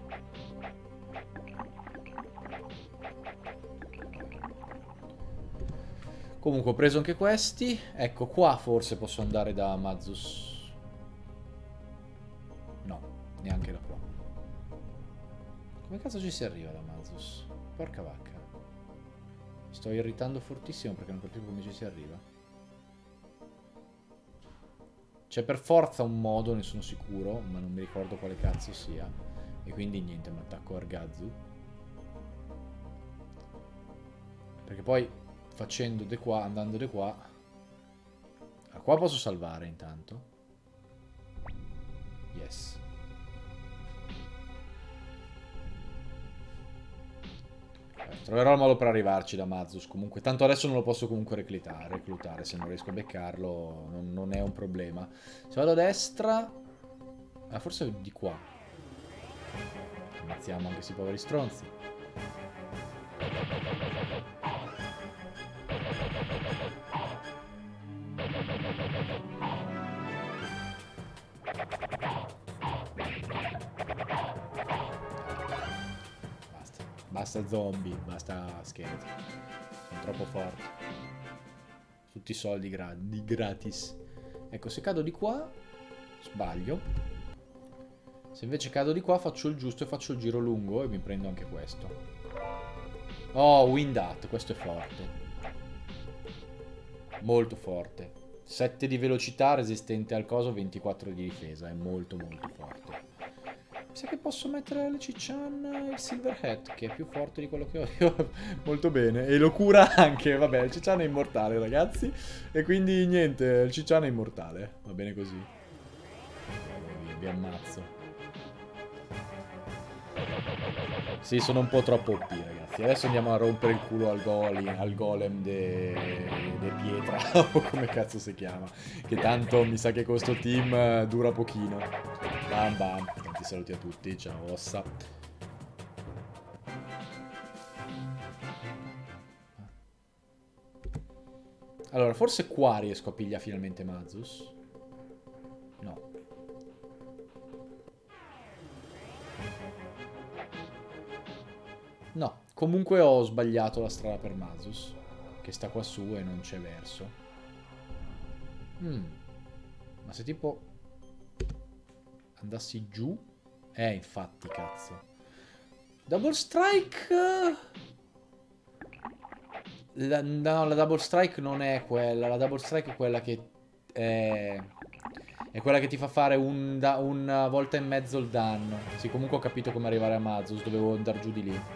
Comunque ho preso anche questi. Ecco, qua forse posso andare da Mazus. No, neanche da qua. Come cazzo ci si arriva da Mazus? Porca vacca. Mi sto irritando fortissimo perché non capisco come ci si arriva. C'è per forza un modo, ne sono sicuro, ma non mi ricordo quale cazzo sia. E quindi niente, mi attacco Argazu. Perché poi facendo di qua, andando di qua... ah, qua posso salvare intanto. Yes. Troverò il modo per arrivarci da Mazus. Comunque, tanto adesso non lo posso comunque reclutare. Se non riesco a beccarlo, non è un problema. Se vado a destra... Ah, forse di qua. Ammazziamo anche questi poveri stronzi. Basta zombie, basta scheletri. Sono troppo forti. Tutti i soldi gratis. Ecco, se cado di qua, sbaglio. Se invece cado di qua, faccio il giusto e faccio il giro lungo e mi prendo anche questo. Oh, Windat, questo è forte. Molto forte. 7 di velocità, resistente al coso, 24 di difesa. È molto molto forte. Mi sa che posso mettere alle Ciccian il Silverhead, che è più forte di quello che ho io. Molto bene. E lo cura anche. Vabbè, il Ciccian è immortale, ragazzi. E quindi niente, il Ciccian è immortale. Va bene così. Vi ammazzo. Sì, sono un po' troppo OP, ragazzi. Adesso andiamo a rompere il culo al golem de pietra, o come cazzo si chiama. Che tanto mi sa che questo team dura pochino. Bam bam. Tanti saluti a tutti, ciao ossa. Allora, forse qua riesco a pigliare finalmente Mazus. No. No, comunque ho sbagliato la strada per Mazus, che sta qua su e non c'è verso. Ma se tipo andassi giù... infatti, cazzo. Double Strike... no, la Double Strike non è quella. La Double Strike è quella che... È quella che ti fa fare una volta e mezzo il danno. Sì, comunque ho capito come arrivare a Mazus, dovevo andare giù di lì.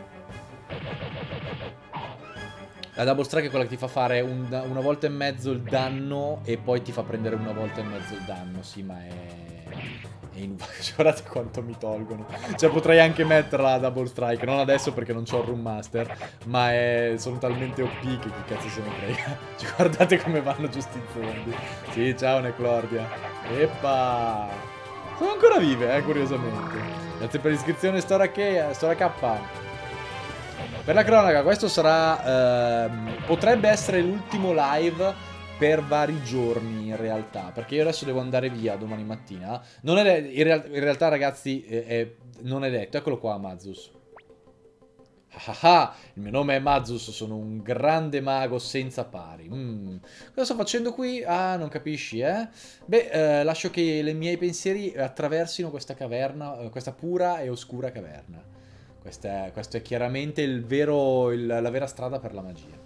La Double Strike è quella che ti fa fare una volta e mezzo il danno e poi ti fa prendere una volta e mezzo il danno. Sì, ma è guardate quanto mi tolgono. Cioè potrei anche metterla la Double Strike. Non adesso perché non c'ho il Room Master, ma sono talmente OP che chi cazzo se ne frega. Cioè, guardate come vanno giù sti zombie. Sì, ciao Neclordia. Eppa. Sono ancora vive, curiosamente. Grazie per l'iscrizione, Stora K. Per la cronaca, questo sarà... potrebbe essere l'ultimo live per vari giorni, in realtà. Perché io adesso devo andare via domani mattina. Non è in realtà, ragazzi, non è detto. Eccolo qua, Mazus. Il mio nome è Mazus, sono un grande mago senza pari. Cosa sto facendo qui? Ah, non capisci, eh? Beh, lascio che i miei pensieri attraversino questa caverna, questa pura e oscura caverna. Questo è chiaramente la vera strada per la magia.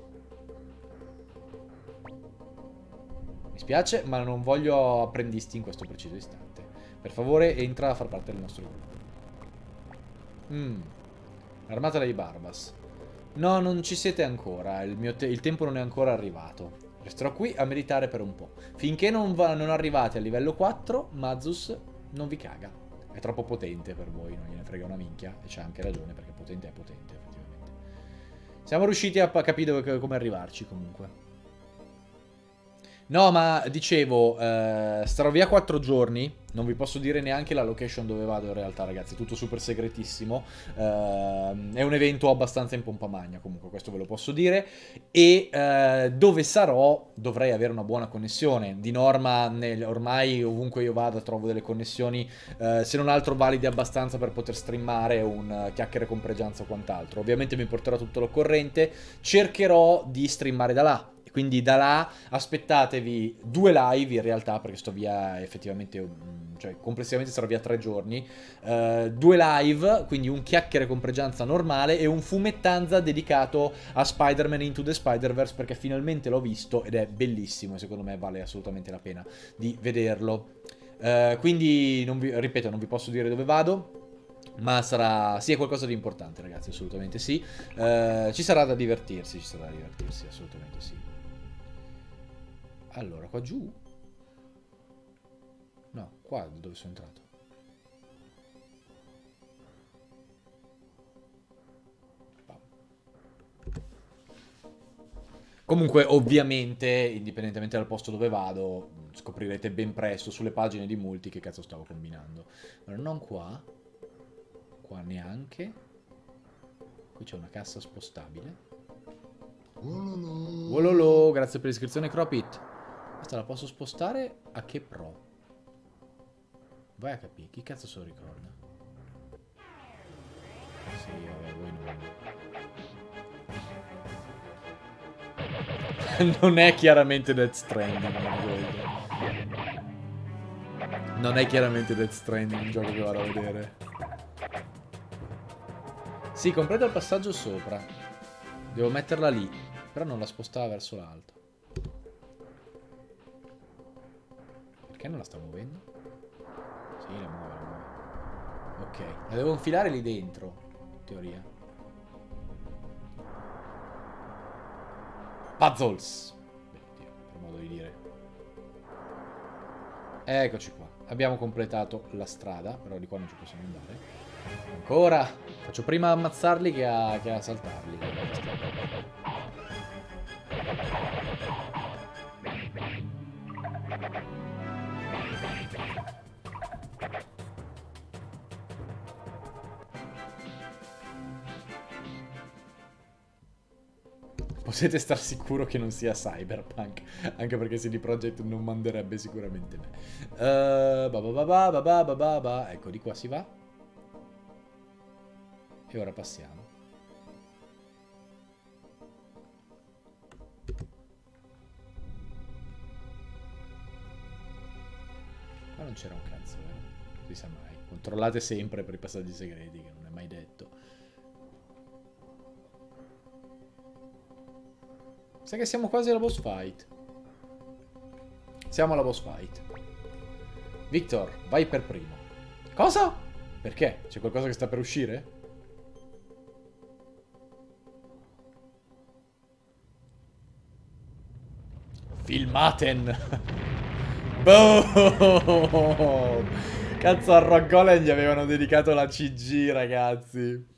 Mi spiace, ma non voglio apprendisti in questo preciso istante. Per favore, entra a far parte del nostro gruppo. Armata dei Barbas. No, non ci siete ancora. Il tempo non è ancora arrivato. Resterò qui a meditare per un po'. Finché non arrivate a livello 4, Mazus non vi caga. È troppo potente per voi, non gliene frega una minchia. E c'ha anche ragione, perché potente è potente, effettivamente. Siamo riusciti a capire come arrivarci, comunque. No, ma dicevo, starò via 4 giorni. Non vi posso dire neanche la location dove vado in realtà, ragazzi. Tutto super segretissimo. È un evento abbastanza in pompa magna, comunque, questo ve lo posso dire. E dove sarò dovrei avere una buona connessione. Di norma, ormai ovunque io vada trovo delle connessioni, se non altro valide abbastanza per poter streamare un chiacchiere con pregianza o quant'altro. Ovviamente mi porterò tutto l'occorrente. Cercherò di streamare da là. Quindi da là aspettatevi 2 live in realtà, perché sto via effettivamente, cioè complessivamente sarò via 3 giorni. 2 live, quindi un chiacchiere con pregianza normale e un fumettanza dedicato a Spider-Man Into the Spider-Verse, perché finalmente l'ho visto ed è bellissimo e secondo me vale assolutamente la pena di vederlo. Quindi, ripeto, non vi posso dire dove vado, ma sarà... sì, è qualcosa di importante, ragazzi, assolutamente sì. Ci sarà da divertirsi, assolutamente sì. Allora, qua giù? No, qua dove sono entrato? Comunque, ovviamente, indipendentemente dal posto dove vado, scoprirete ben presto sulle pagine di Multi che cazzo stavo combinando. Allora, non qua. Qua neanche. Qui c'è una cassa spostabile. Wololo, grazie per l'iscrizione, Cropit. Questa la posso spostare a che pro? Vai a capire, chi cazzo se lo ricorda? Sì, vabbè, voi non. Non è chiaramente Death Stranding, non è chiaramente Death Stranding il gioco che vado a vedere. Sì, completa il passaggio sopra. Devo metterla lì, però non la spostava verso l'alto. Perché non la sta muovendo? Sì, la muove, la muove. Ok, la devo infilare lì dentro, in teoria. Puzzles! Oddio, per modo di dire. Eccoci qua. Abbiamo completato la strada, però di qua non ci possiamo andare. Ancora! Faccio prima ammazzarli che a saltarli. Potete star sicuro che non sia Cyberpunk, anche perché CD Projekt non manderebbe sicuramente me. Ecco, di qua si va. E ora passiamo. Qua non c'era un cazzo, Non si sa mai. Controllate sempre per i passaggi segreti, che non è mai detto. Sai che siamo quasi alla boss fight. Siamo alla boss fight. Victor, vai per primo. Cosa? Perché? C'è qualcosa che sta per uscire? Filmaten. Boom. Cazzo, a Rock Golem gli avevano dedicato la CG, ragazzi.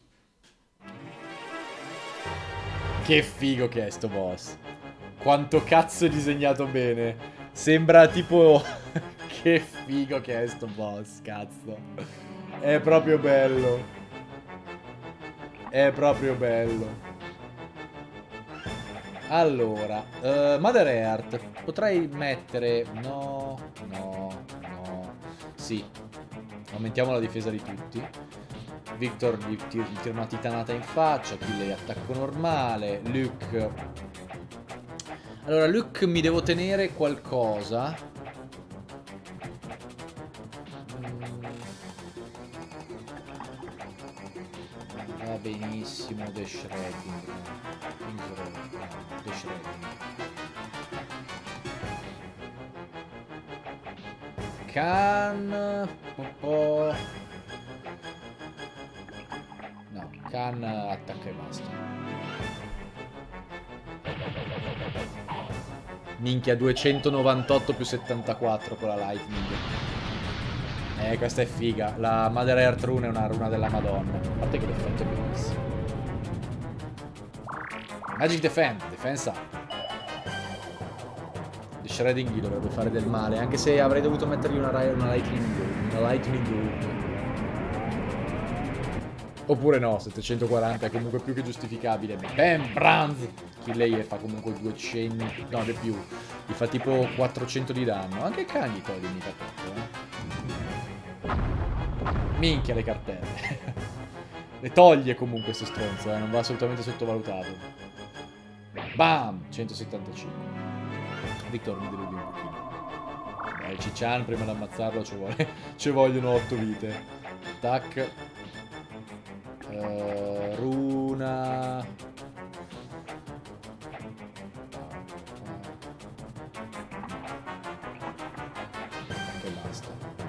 Che figo che è sto boss. Quanto cazzo è disegnato bene. Sembra tipo... Che figo che è sto boss, cazzo. È proprio bello. È proprio bello. Allora, Mother Earth. Potrei mettere... No. Sì. Aumentiamo la difesa di tutti. Victor gli tira una titanata in faccia. Killey attacco normale. Luke. Allora, Luke mi devo tenere qualcosa. Va benissimo. The Shredding. The Shredding. Khan. No, Khan attacca e basta. Minchia, 298 più 74 con la Lightning. Questa è figa. La Mother Earth Rune è una runa della Madonna. A parte che l'effetto è bellissimo. Magic Defend, Defense Up. The Shredding gli dovrebbe fare del male, anche se avrei dovuto mettergli una Lightning Root. Oppure no, 740 è comunque più che giustificabile. Bam, Branz! Killey fa comunque 200, no, di più. Gli fa tipo 400 di danno. Anche Khan toglie mica troppo, Minchia le cartelle. Le toglie comunque sto stronzo, non va assolutamente sottovalutato. Bam! 175. Victor mi deludi un pochino. Il Ciccian prima di ammazzarlo ci vogliono 8 vite. Tac. Runa. Che basta.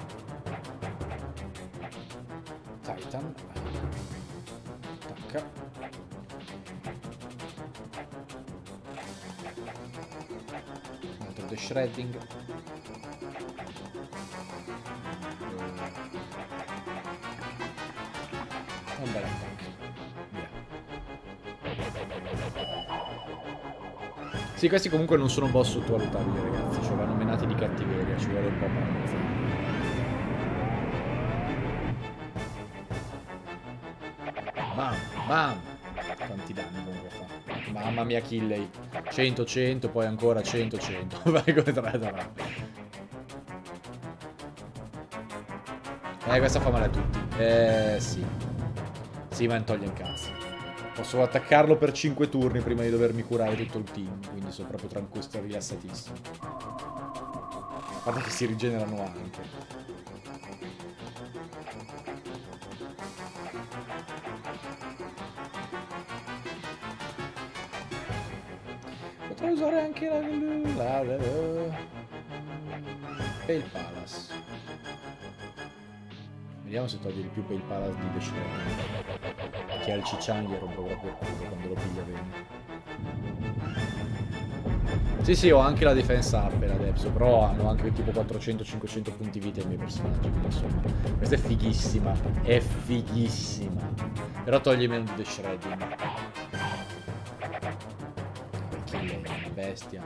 Titan. Tacca. Un altro The Shredding. Un bel attacco. Via. Sì, questi comunque non sono boss sottovalutabili, ragazzi. Cioè vanno menati di cattiveria, ci vuole un po' per ammazzarli. Bam, bam. Quanti danni comunque fa. Mamma mia, Killey. 100, 100, poi ancora 100, 100. Vai come tra. Questa fa male a tutti. Sì. Sì, ma non toglie il cazzo. Posso attaccarlo per 5 turni prima di dovermi curare tutto il team. Quindi sono proprio tranquillo, rilassatissimo. Guarda che si rigenerano anche. Potrei usare anche la Pale Palace. Vediamo se toglie di più Pale Palace di The Shredder. Che al Ciccian gli rompo proprio il culo quando lo piglia bene. Sì, ho anche la defense up e la Depso, però hanno anche tipo 400-500 punti vita i miei personaggi, quindi insomma. Questa è fighissima, Però toglie meno di The Shredding. Killer, una bestia.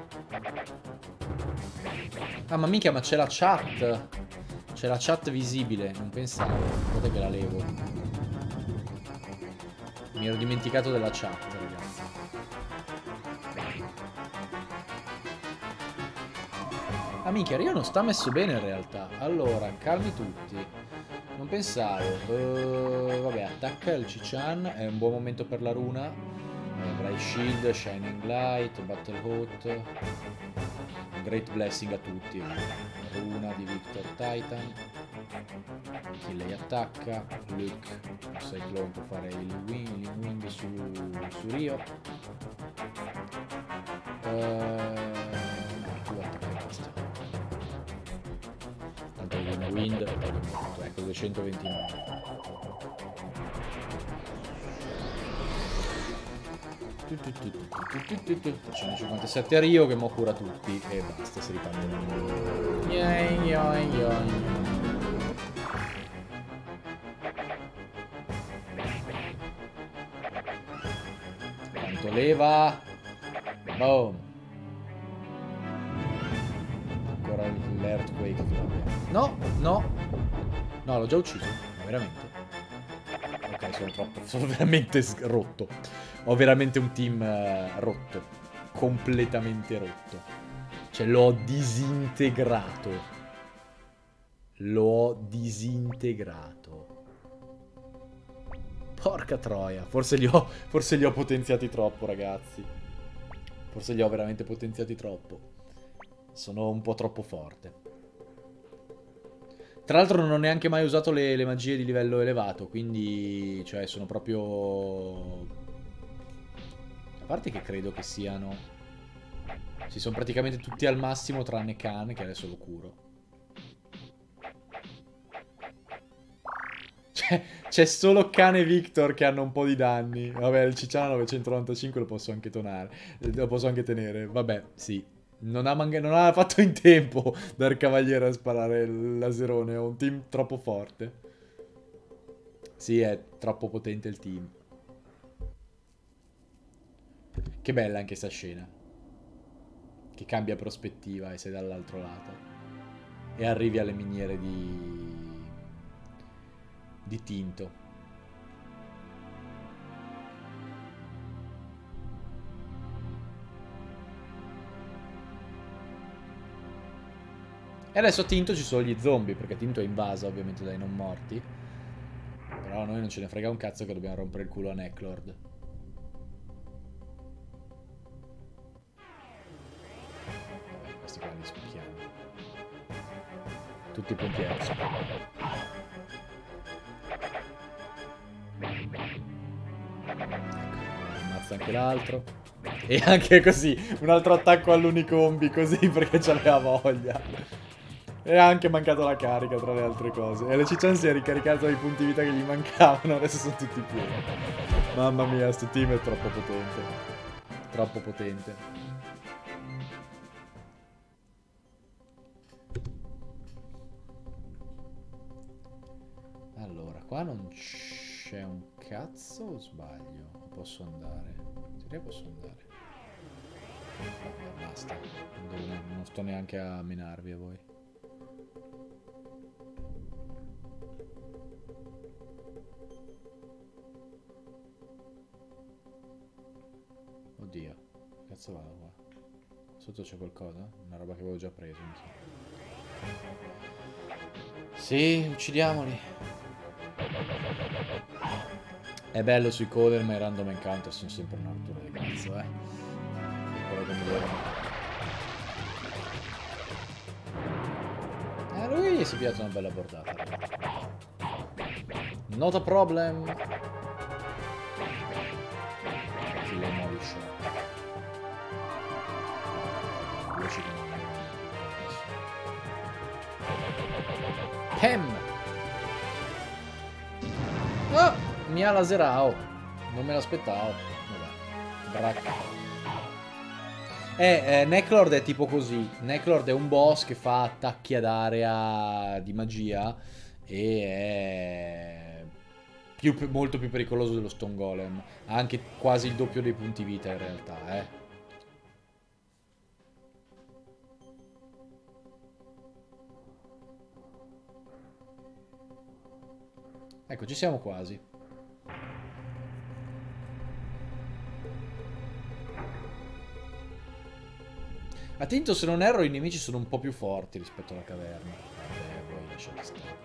Ah, ma minchia, ma c'è la chat! C'è la chat visibile, non pensavo. Guardate che la levo. Mi ero dimenticato della chat, ragazzi. Ah, minchia, Rio non sta messo bene in realtà. Allora, calmi tutti. Non pensavo. Vabbè, attacca il Ciccian. È un buon momento per la runa. Bright Shield, Shining Light, Battle Hot. Great Blessing a tutti. Runa di Victor Titan. Chi lei attacca. Luke, Cyclone può fare il wing su Rio. No, tu attacca e basta. Tanto il wind è morto. Ecco, 229. 157 a Rio che mo cura tutti e basta, si riparte. Quanto leva? Boom. Ancora l'earthquake. No, l'ho già ucciso. Ma veramente? Ok, sono veramente rotto. Ho veramente un team rotto. Completamente rotto. Cioè, l'ho disintegrato. Porca troia. Forse li ho potenziati troppo, ragazzi. Forse li ho veramente potenziati troppo. Sono un po' troppo forte. Tra l'altro non ho neanche mai usato le magie di livello elevato, quindi, cioè, sono proprio... A parte che credo che siano... Si sono praticamente tutti al massimo tranne Khan, che adesso lo curo. C'è solo Khan e Victor che hanno un po' di danni. Vabbè, il Cicciano 995 lo posso anche lo posso anche tenere. Vabbè, sì. Non ha fatto in tempo Dark Cavaliere a sparare il laserone. Ho un team troppo forte. Sì, è troppo potente il team. Che bella anche sta scena. Che cambia prospettiva e sei dall'altro lato. E arrivi alle miniere di tinto. E adesso a Tinto ci sono gli zombie, perché Tinto è invasa ovviamente dai non morti. Però a noi non ce ne frega un cazzo che dobbiamo rompere il culo a Necklord. Vabbè, questi qua li spicchiamo. Tutti i punti expo. Ecco, ammazza anche l'altro. E anche così, un altro attacco all'unicombi così perché c'aveva voglia. E ha anche mancato la carica, tra le altre cose. E le Ciccian si è ricaricato i punti vita che gli mancavano, adesso sono tutti pieni. Mamma mia, sto team è troppo potente. Troppo potente. Allora, qua non c'è un cazzo o sbaglio? O posso andare? In teoria posso andare. basta. Non sto neanche a menarvi a voi. Oddio, che cazzo vado qua? Sotto c'è qualcosa? Una roba che avevo già preso, mi sa. Sì, uccidiamoli. È bello sui cover, ma i random encounter sono sempre una rottura di cazzo, Quello che mi viene. Lui si è piaciuta una bella bordata. Not a problem. Kill a nuovi shot. Pem! Oh! Mi ha laserao. Non me l'aspettavo. Vabbè. Necklord è tipo così. Necklord è un boss che fa attacchi ad area di magia e è molto più pericoloso dello Stone Golem. Ha anche quasi il doppio dei punti vita in realtà, Ecco, ci siamo quasi. A Tinto, se non erro, i nemici sono un po' più forti rispetto alla caverna. Voi lasciate stare.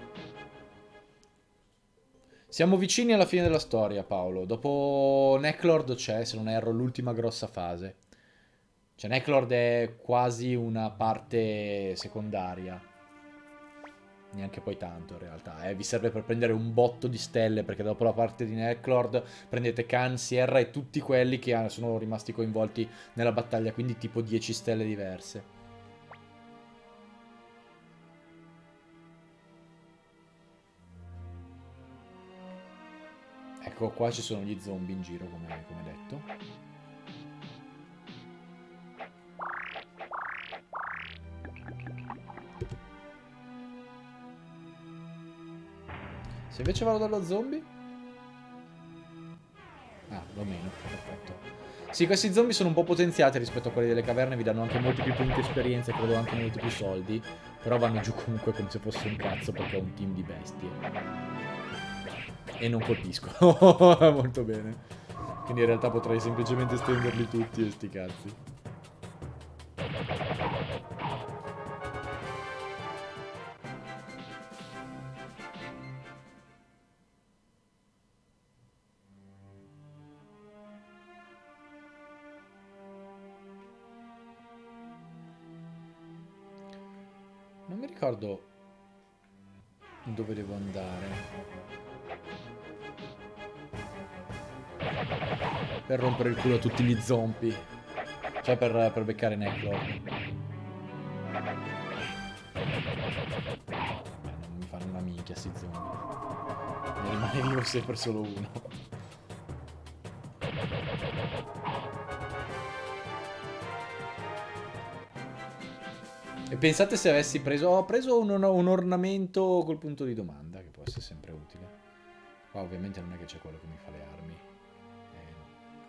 Siamo vicini alla fine della storia, Paolo. Dopo Necklord c'è, se non erro, l'ultima grossa fase. Cioè, Necklord è quasi una parte secondaria. Neanche poi tanto in realtà, vi serve per prendere un botto di stelle, perché dopo la parte di Necklord prendete Khan, Sierra e tutti quelli che sono rimasti coinvolti nella battaglia, quindi tipo 10 stelle diverse. Ecco, qua ci sono gli zombie in giro, come detto. Se invece vado dallo zombie? Ah, lo meno, perfetto. Sì, questi zombie sono un po' potenziati rispetto a quelli delle caverne, vi danno anche molti più punti esperienza e credo anche molti più soldi. Però vanno giù comunque come se fosse un cazzo perché è un team di bestie. E non colpisco. Molto bene. Quindi in realtà potrei semplicemente stenderli tutti e sti cazzi. Non mi ricordo dove devo andare per rompere il culo a tutti gli zombie. Cioè per beccare Necklord. Non mi fanno una minchia sti zombie. Ne rimane vivo sempre solo uno. E pensate se avessi preso... Ho preso un ornamento col punto di domanda, che può essere sempre utile. Qua ovviamente non è che c'è quello che mi fa le armi. No.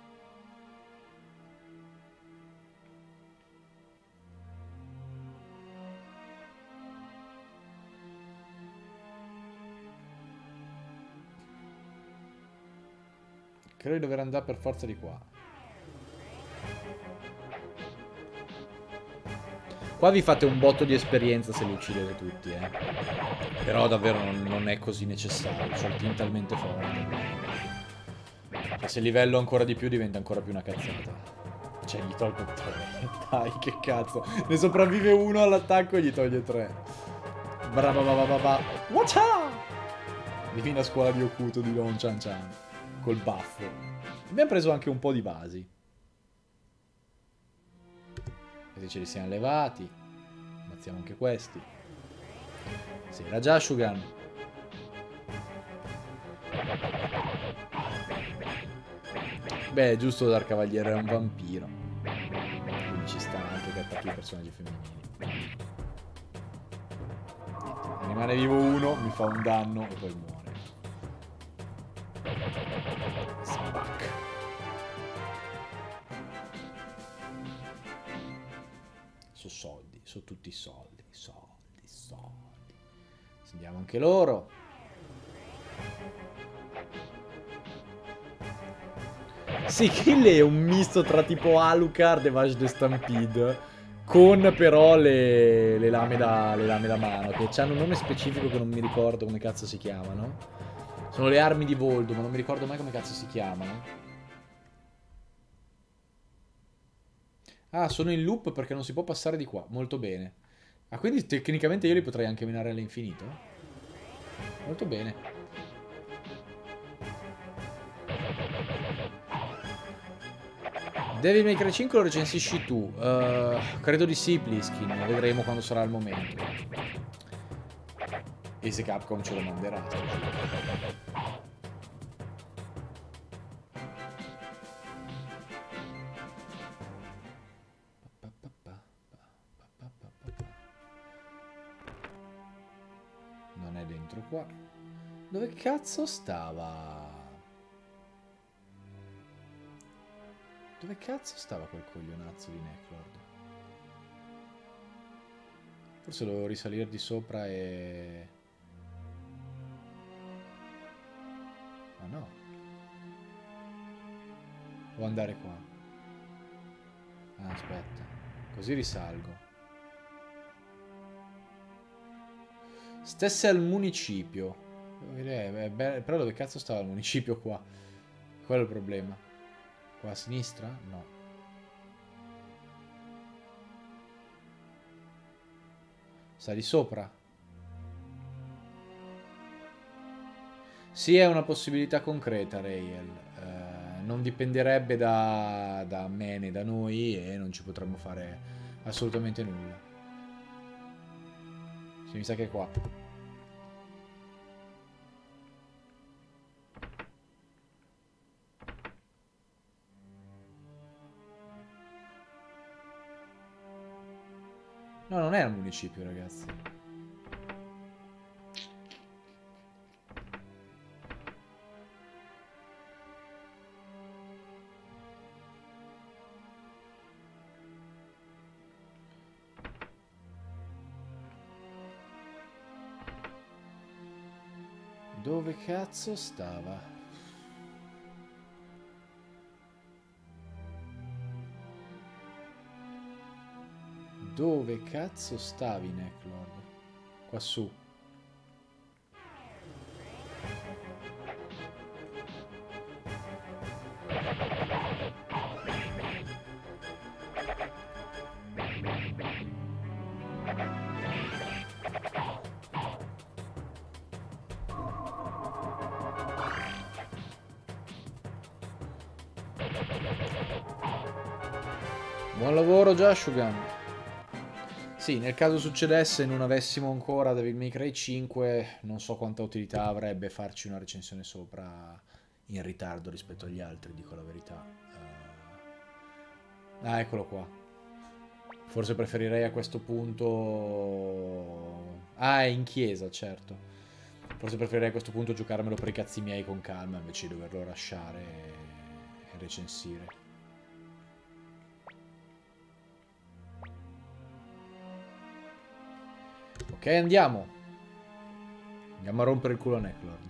Credo di dover andare per forza di qua. Qua vi fate un botto di esperienza se li uccidete tutti, Però davvero non è così necessario. C'ho il team talmente forte. E se livello ancora di più diventa ancora più una cazzata. Cioè gli tolgo 3. Dai, che cazzo. Ne sopravvive uno all'attacco e gli toglie 3. Brava. Watcha! Divina scuola di Okuto di Don Chan Chan. Col baffo. Abbiamo preso anche un po' di basi. Questi ce li siamo levati. Ammazziamo anche questi. Sì, era già Ashugan. Beh, è giusto dar cavaliere a un vampiro. Quindi ci sta anche che attacchi i personaggi femminili. Ne rimane vivo uno, mi fa un danno e poi muore. Smack. Sono soldi, sono tutti soldi, soldi, soldi. Sentiamo anche loro. Sì, Kill è un misto tra tipo Alucard e Vash the Stampede, con però le lame da mano, che hanno un nome specifico che non mi ricordo come cazzo si chiamano. Sono le armi di Voldo, ma non mi ricordo mai come cazzo si chiamano. Ah, sono in loop perché non si può passare di qua. Molto bene. Ah, quindi tecnicamente io li potrei anche minare all'infinito? Molto bene. Devil May Cry 5 lo recensisci tu. Credo di sì, Pliskin. Vedremo quando sarà il momento. E se Capcom ce lo manderà. Non è dentro qua. Dove cazzo stava? Dove cazzo stava quel coglionazzo di Necklord? Forse dovevo risalire di sopra e... Ma no. Devo andare qua. Ah, aspetta. Così risalgo. Stesse al municipio. Però dove cazzo stava il municipio qua? Quello è il problema. Qua a sinistra? No. Sta di sopra? Sì, è una possibilità concreta, Rayel. Non dipenderebbe da me né da noi e non ci potremmo fare assolutamente nulla. Sì, mi sa che è qua. No, non è al municipio, ragazzi. Dove cazzo stava? Dove cazzo stavi, Necklord? Qua su. Buon lavoro, Jashugan. Sì, nel caso succedesse e non avessimo ancora Devil May Cry 5, non so quanta utilità avrebbe farci una recensione sopra in ritardo rispetto agli altri, dico la verità. Ah, eccolo qua. Forse preferirei a questo punto... Ah, è in chiesa, certo. Forse preferirei a questo punto giocarmelo per i cazzi miei con calma, invece di doverlo lasciare e recensire. Ok, andiamo. Andiamo a rompere il culo a Necklord.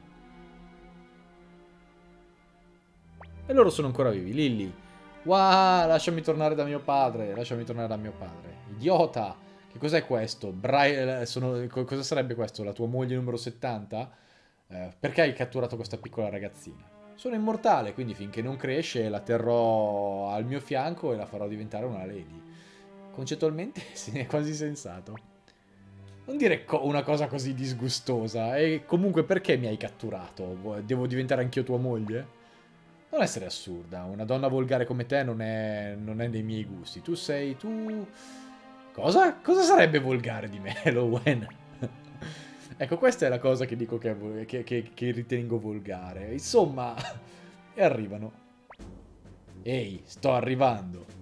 E loro sono ancora vivi. Lilly. Wow, lasciami tornare da mio padre. Lasciami tornare da mio padre. Idiota. Che cos'è questo? Cosa sarebbe questo? La tua moglie numero 70? Perché hai catturato questa piccola ragazzina? Sono immortale, quindi finché non cresce la terrò al mio fianco e la farò diventare una lady. Concettualmente è quasi sensato. Non dire una cosa così disgustosa. E comunque perché mi hai catturato? Devo diventare anch'io tua moglie? Non essere assurda. Una donna volgare come te non è nei miei gusti. Tu sei... tu... Cosa? Cosa sarebbe volgare di me, Lowen? Ecco, questa è la cosa che dico che ritengo volgare. Insomma... E arrivano. Ehi, sto arrivando.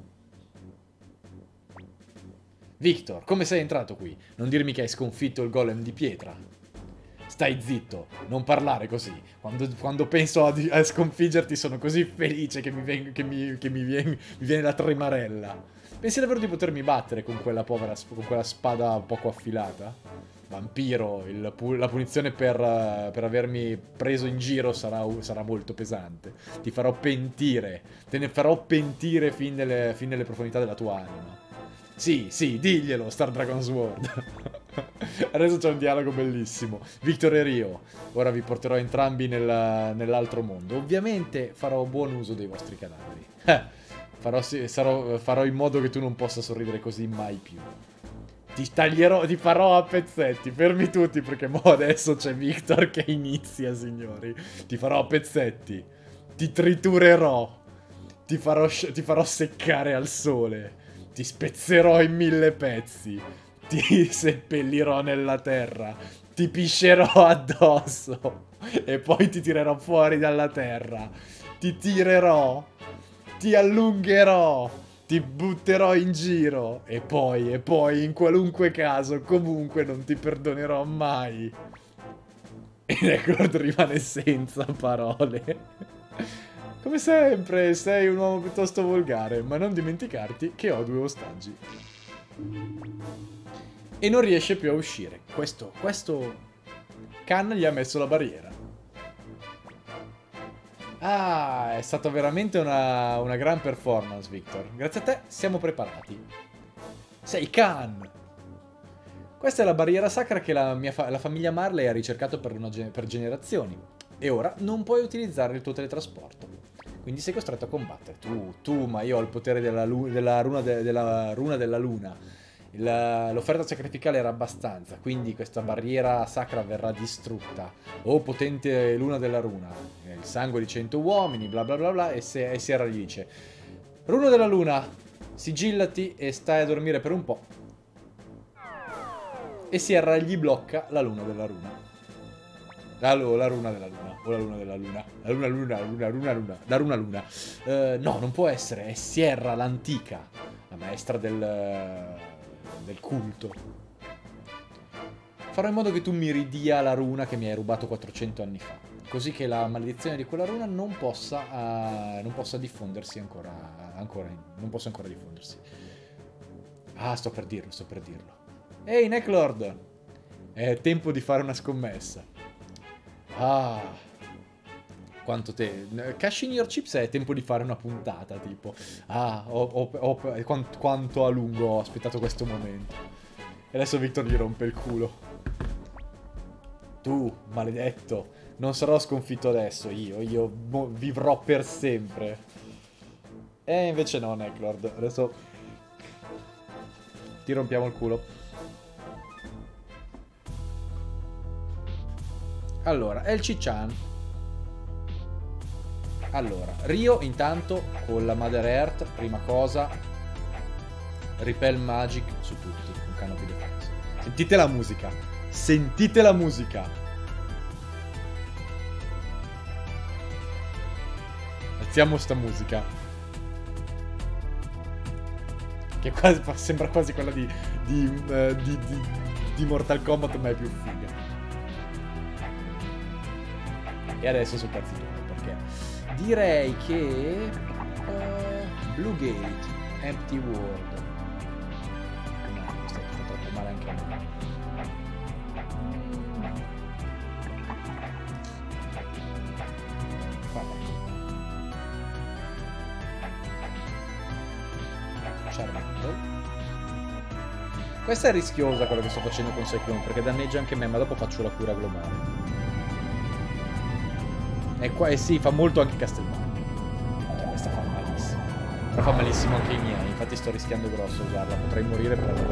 Victor, come sei entrato qui? Non dirmi che hai sconfitto il golem di pietra. Stai zitto, non parlare così. Quando penso a sconfiggerti sono così felice che mi viene la tremarella. Pensi davvero di potermi battere con quella povera, con quella spada poco affilata? Vampiro, la punizione per avermi preso in giro sarà molto pesante. Ti farò pentire. Te ne farò pentire fin nelle profondità della tua anima. Sì, sì, diglielo, Star Dragon Sword. Adesso c'è un dialogo bellissimo. Victor e Rio, ora vi porterò entrambi nell'altro mondo. Ovviamente farò buon uso dei vostri cadaveri. Farò in modo che tu non possa sorridere così mai più. Ti farò a pezzetti. Fermi tutti perché mo adesso c'è Victor che inizia, signori. Ti farò a pezzetti. Ti triturerò. Ti farò seccare al sole. Ti spezzerò in 1000 pezzi. Ti seppellirò nella terra. Ti piscerò addosso. E poi ti tirerò fuori dalla terra. Ti tirerò. Ti allungherò. Ti butterò in giro. E poi, in qualunque caso, comunque non ti perdonerò mai. E Necrod rimane senza parole. Come sempre, sei un uomo piuttosto volgare, ma non dimenticarti che ho 2 ostaggi. E non riesce più a uscire. Questo Khan gli ha messo la barriera. Ah, è stata veramente una gran performance, Victor. Grazie a te siamo preparati. Sei Khan! Questa è la barriera sacra che la famiglia Marley ha ricercato per generazioni. E ora non puoi utilizzare il tuo teletrasporto. Quindi sei costretto a combattere. Tu, ma io ho il potere della runa della luna. L'offerta sacrificale era abbastanza, quindi questa barriera sacra verrà distrutta. Oh, potente luna della runa. Il sangue di 100 uomini, bla bla bla bla. E Sierra gli dice: Runa della luna, sigillati e stai a dormire per un po'. E Sierra gli blocca la luna della runa. La runa della luna. O la luna della luna. La runa luna. No, non può essere. È Sierra l'antica. La maestra del culto. Farò in modo che tu mi ridia la runa che mi hai rubato 400 anni fa. Così che la maledizione di quella runa non possa diffondersi ancora. Non possa ancora diffondersi. Ah, sto per dirlo. Ehi, Necklord! È tempo di fare una scommessa. Ah, quanto Cash in your chips è tempo di fare una puntata, tipo. Ah, quanto a lungo ho aspettato questo momento. E adesso Victor gli rompe il culo. Tu, maledetto, non sarò sconfitto adesso, io vivrò per sempre. E invece no, Necklord, adesso ti rompiamo il culo. Allora, El Cichan. Allora, Rio intanto con la Mother Earth, prima cosa, Repel Magic su tutti, con Canopy Defense. Sentite la musica. Sentite la musica. Alziamo sta musica. Che quasi, sembra quasi quella di Mortal Kombat, ma è più figa. E adesso sul cazzo perché direi che Blue Gate, Empty World. No, questo è troppo male anche a me. Vabbè. Charmander. Questa è rischiosa quello che sto facendo con Cyclone, perché danneggia anche me, ma dopo faccio la cura globale. E qua, sì, fa molto anche Castelmagno. Questa fa malissimo. Però fa malissimo anche i miei. Infatti sto rischiando grosso a usarla. Potrei morire per la.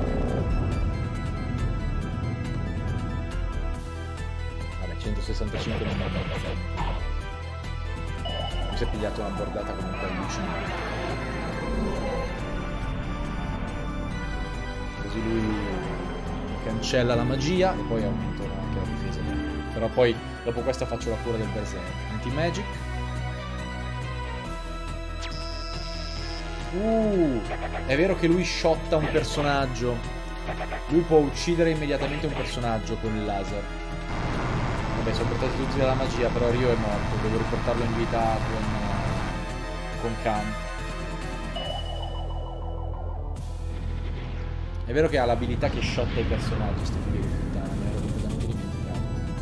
Vabbè, 165 non è abbastanza. Mi si è pigliato una bordata comunque allucinante. Così lui cancella la magia e poi aumento anche la difesa. Però poi dopo questa faccio la cura del berserk. Anti-magic. È vero che lui shotta un personaggio. Lui può uccidere immediatamente un personaggio con il laser. Vabbè, sono portati tutti dalla magia, però Rio è morto. Devo riportarlo in vita con Khan. È vero che ha l'abilità che shotta i personaggi, sto figlio di puttana, me l'ero completamente dimenticato.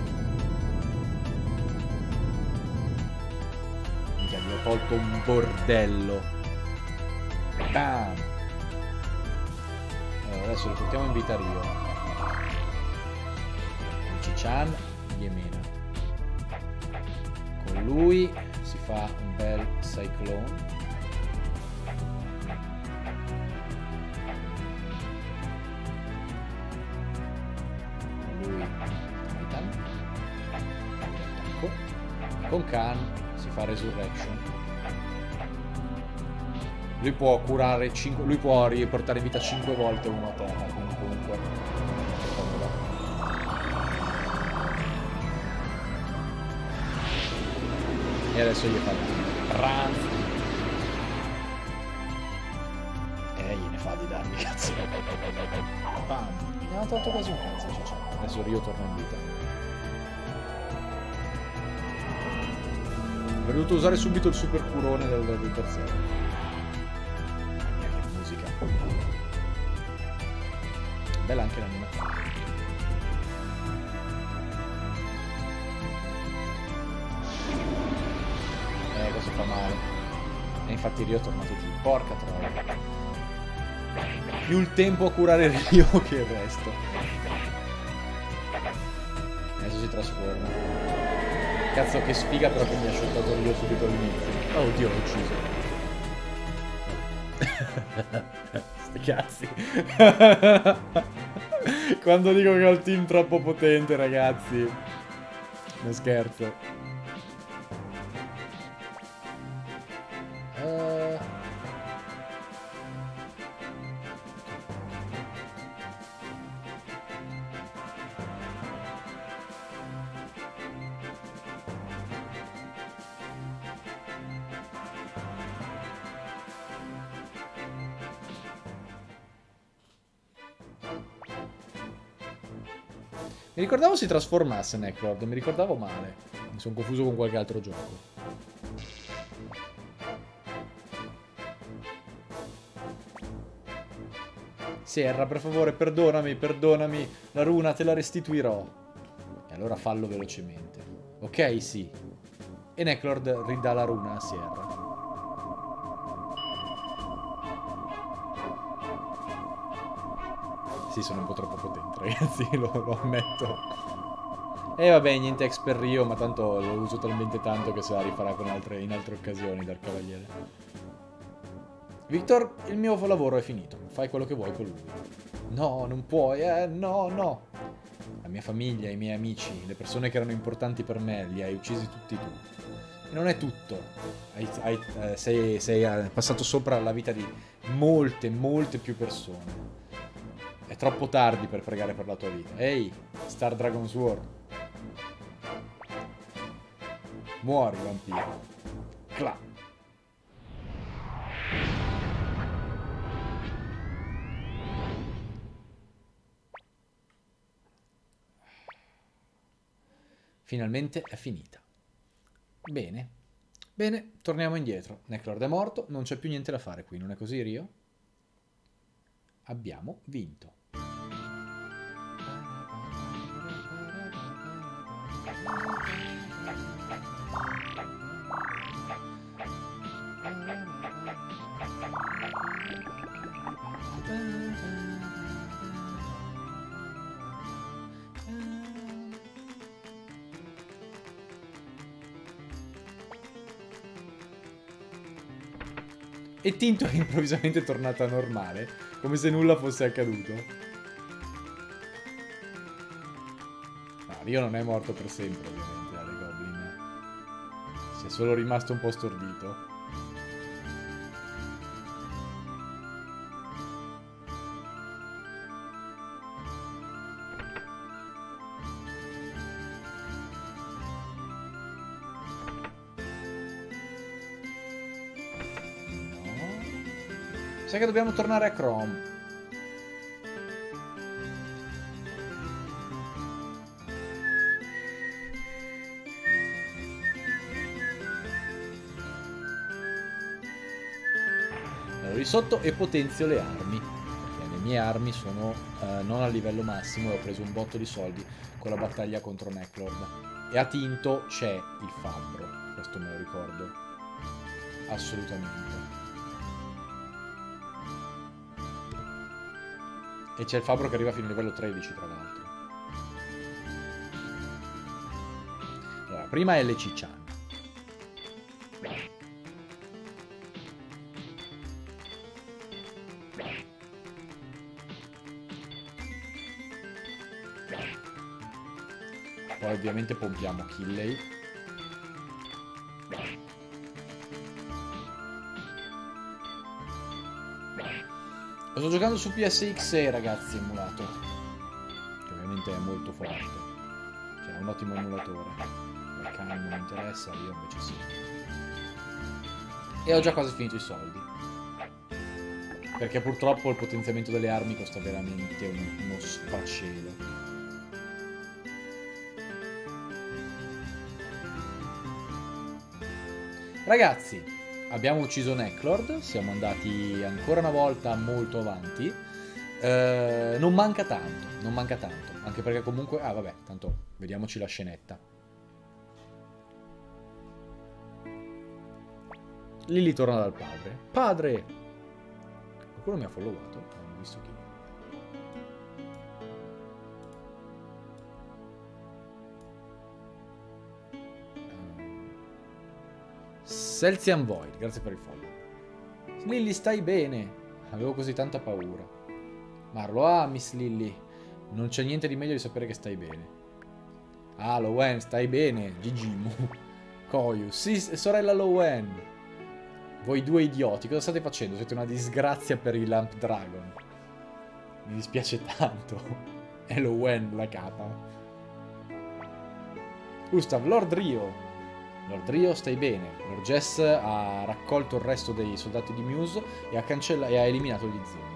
Minchia, mi ho tolto un bordello. Bam! Allora, adesso li portiamo in vita Rio. Cichan, Yemena. Con lui si fa un bel Cyclone. Con Khan si fa Resurrection. Lui può curare 5. Lui può riportare in vita 5 volte uno a terra. Quindi comunque. E adesso gli fa Ranz. Gliene fa di danni, cazzo. Bam. Mi hanno tolto quasi un cazzo. Adesso Rio torna in vita. Avrei dovuto usare subito il super curone del terziario. Che musica. Bella anche l'animazione. Questo fa male. E infatti Rio è tornato giù. Porca troia. Più il tempo a curare Rio che il resto. Adesso si trasforma. Cazzo che sfiga però che mi ha shottato Rio subito all'inizio. Oh oddio, l'ho ucciso. Sti cazzi. Quando dico che ho il team troppo potente, ragazzi. Non scherzo. Mi ricordavo si trasformasse Necrod, mi ricordavo male. Mi sono confuso con qualche altro gioco. Sierra, per favore, perdonami, perdonami. La runa te la restituirò. E allora fallo velocemente. Ok, sì. E Necrod ridà la runa a Sierra. Sì, sono un po' troppo potente, ragazzi, lo ammetto. E vabbè, niente ex per Rio, ma tanto lo uso talmente tanto che se la rifarà con in altre occasioni dal cavaliere. Victor, il mio lavoro è finito. Fai quello che vuoi con lui. No, non puoi, no, no. La mia famiglia, i miei amici, le persone che erano importanti per me, li hai uccisi tutti tu. E non è tutto. Sei passato sopra la vita di molte, molte più persone. È troppo tardi per pregare per la tua vita. Ehi, Star Dragon Sword. Muori, vampiro. Cla. Finalmente è finita. Bene. Bene, torniamo indietro. Necrod è morto, non c'è più niente da fare qui, non è così, Rio? Abbiamo vinto. E Tinto è improvvisamente tornata normale, come se nulla fosse accaduto. No, Rio non è morto per sempre, ovviamente, dalle Goblin. Si è solo rimasto un po' stordito. Sai che dobbiamo tornare a Chrome. Allora, lì sotto e potenzio le armi. Perché mie armi sono non a livello massimo e ho preso un botto di soldi con la battaglia contro Necklord. E a Tinto c'è il fabbro, questo me lo ricordo. Assolutamente. E c'è il fabbro che arriva fino a livello 13, tra l'altro. Allora, prima è le Cicciane. Poi ovviamente pompiamo Killey. Lo sto giocando su PSX, ragazzi, emulato. Che ovviamente è molto forte. Cioè è un ottimo emulatore. Il cane non mi interessa, io invece sì. E ho già quasi finito i soldi. Perché purtroppo il potenziamento delle armi costa veramente uno sfacelo. Ragazzi, abbiamo ucciso Necklord, siamo andati ancora una volta molto avanti. Non manca tanto, anche perché comunque... Ah vabbè, tanto vediamoci la scenetta. Lily torna dal padre. Padre! Qualcuno mi ha followato? Non ho visto chi. Celsian Void, grazie per il follow. Lily, stai bene? Avevo così tanta paura. Marlo, ah, Miss Lily. Non c'è niente di meglio di sapere che stai bene. Ah, Lowen, stai bene? Gigimu. Koyu, sì, sorella Lowen. Voi due idioti, cosa state facendo? Siete una disgrazia per i Lamp Dragon. Mi dispiace tanto. È Lowen la capa. Gustav, Lord Rio. Lord Rio, stai bene. Lord Jess ha raccolto il resto dei soldati di Muse e ha eliminato gli zombie.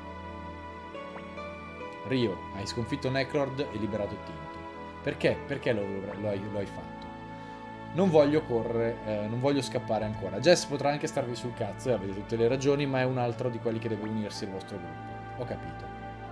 Rio, hai sconfitto Necklord e liberato Tinto. Perché? Perché lo hai fatto? Non voglio correre, non voglio scappare ancora. Jess potrà anche starvi sul cazzo, avete tutte le ragioni, ma è un altro di quelli che deve unirsi al vostro gruppo. Ho capito.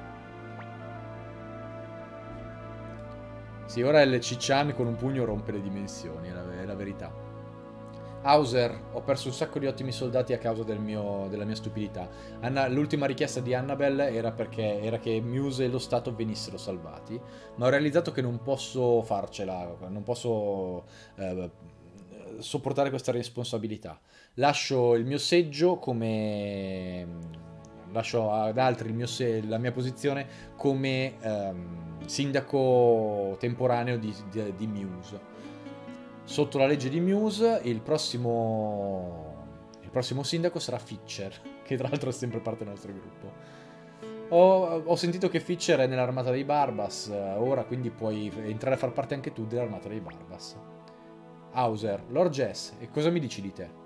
Sì, ora il Ciccian con un pugno rompe le dimensioni, è la verità. Hauser, ho perso un sacco di ottimi soldati a causa della mia stupidità. L'ultima richiesta di Annabelle era che Muse e lo Stato venissero salvati, ma ho realizzato che non posso farcela, non posso sopportare questa responsabilità. Lascio il mio seggio lascio ad altri la mia posizione come sindaco temporaneo di Muse. Sotto la legge di Muse, il prossimo sindaco sarà Fitcher, che tra l'altro è sempre parte del nostro gruppo. Ho sentito che Fitcher è nell'armata dei Barbas, ora quindi puoi entrare a far parte anche tu dell'armata dei Barbas. Hauser, Lord Jess, e cosa mi dici di te?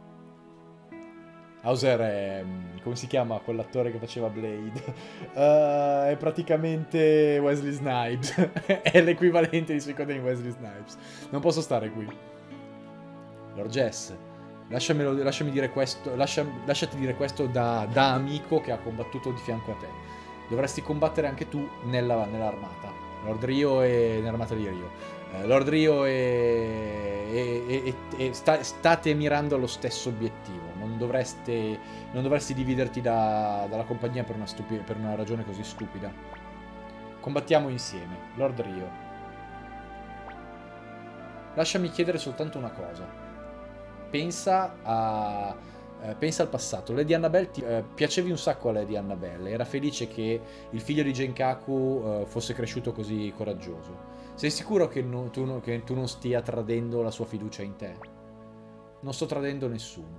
Hauser è... come si chiama quell'attore che faceva Blade? È praticamente Wesley Snipes. È l'equivalente di secondo di Wesley Snipes. Non posso stare qui. Lord Jess, lasciami dire questo, lasciati dire questo da amico che ha combattuto di fianco a te. Dovresti combattere anche tu nell'armata. Lord Rio e nell'armata di Rio. Lord Rio state mirando allo stesso obiettivo. Non dovresti dividerti dalla compagnia per una ragione così stupida. Combattiamo insieme. Lord Rio, lasciami chiedere soltanto una cosa. Pensa al passato. Lady Annabelle piacevi un sacco a Lady Annabelle. Era felice che il figlio di Genkaku fosse cresciuto così coraggioso. Sei sicuro che tu non stia tradendo la sua fiducia in te? Non sto tradendo nessuno.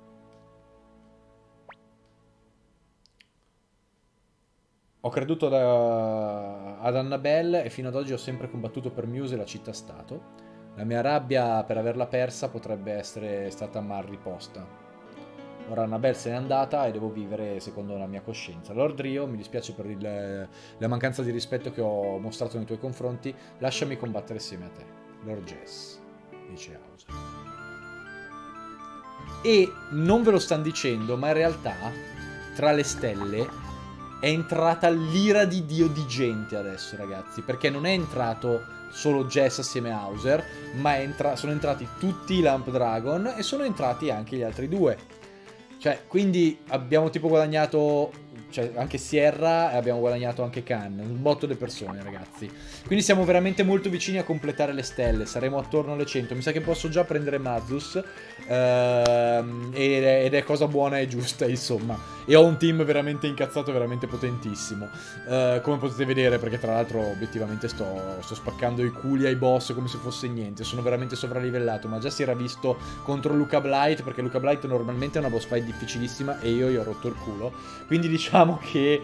Ho creduto ad Annabelle e fino ad oggi ho sempre combattuto per Muse e la città-stato. La mia rabbia per averla persa potrebbe essere stata mal riposta. Ora Annabelle se n'è andata e devo vivere secondo la mia coscienza. Lord Rio, mi dispiace per la mancanza di rispetto che ho mostrato nei tuoi confronti. Lasciami combattere assieme a te. Lord Jess, dice Hauser. E non ve lo stanno dicendo, ma in realtà tra le stelle è entrata l'ira di Dio di gente adesso, ragazzi, perché non è entrato solo Jess assieme a Hauser, ma sono entrati tutti i Lamp Dragon e sono entrati anche gli altri due. Cioè, quindi abbiamo tipo guadagnato, cioè anche Sierra e abbiamo guadagnato anche Khan, un botto di persone, ragazzi. Quindi siamo veramente molto vicini a completare le stelle, saremo attorno alle 100. Mi sa che posso già prendere Mazus, ed è cosa buona e giusta, insomma. E ho un team veramente incazzato, veramente potentissimo, come potete vedere, perché tra l'altro obiettivamente sto spaccando i culi ai boss come se fosse niente. Sono veramente sovralivellato, ma già si era visto contro Luca Blight, perché Luca Blight normalmente è una boss fight difficilissima e io gli ho rotto il culo. Quindi diciamo che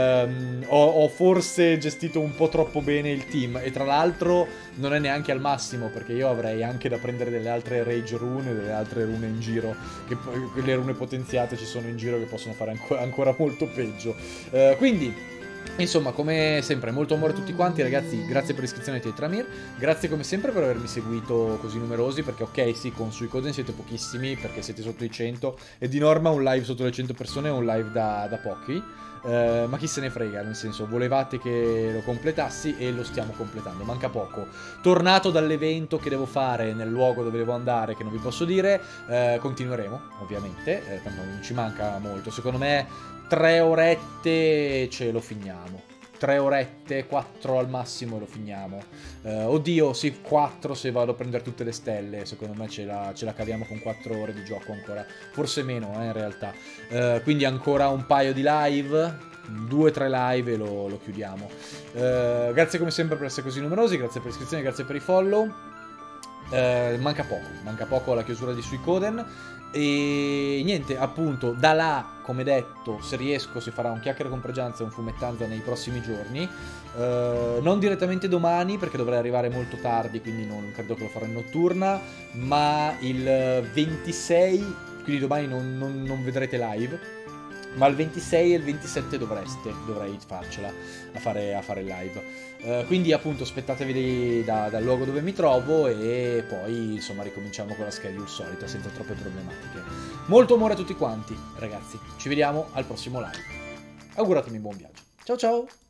ho forse gestito un po' troppo bene il team, e tra l'altro non è neanche al massimo, perché io avrei anche da prendere delle altre Rage Rune, delle altre rune in giro, che le rune potenziate ci sono in giro che possono fare ancora molto peggio. Quindi insomma, come sempre, molto amore a tutti quanti, ragazzi. Grazie per l'iscrizione a Tetramir. Grazie come sempre per avermi seguito così numerosi, perché ok, sì, con Suicoden siete pochissimi, perché siete sotto i 100, e di norma un live sotto le 100 persone è un live da pochi. Ma chi se ne frega, nel senso, volevate che lo completassi e lo stiamo completando, manca poco. Tornato dall'evento che devo fare nel luogo dove devo andare, che non vi posso dire, continueremo, ovviamente, tanto non ci manca molto. Secondo me 3 orette ce lo finiamo. 3 orette, 4 al massimo lo finiamo. Oddio, sì, 4 se vado a prendere tutte le stelle. Secondo me ce la caviamo con 4 ore di gioco ancora. Forse meno, in realtà. Quindi ancora un paio di live, 2-3 live e lo chiudiamo. Grazie come sempre per essere così numerosi, grazie per l'iscrizione, grazie per i follow. Manca poco alla chiusura di Suicoden. E niente, appunto, da là, come detto, se riesco si farà un chiacchiere con Pregianza e un fumettanza nei prossimi giorni. Non direttamente domani, perché dovrei arrivare molto tardi, quindi non credo che lo farò in notturna, ma il 26, quindi domani non vedrete live, ma il 26 e il 27 dovrei farcela a fare il live. Quindi appunto aspettatevi dal luogo dove mi trovo, e poi insomma ricominciamo con la schedule solita senza troppe problematiche. Molto amore a tutti quanti, ragazzi, ci vediamo al prossimo live. Auguratemi buon viaggio. Ciao ciao!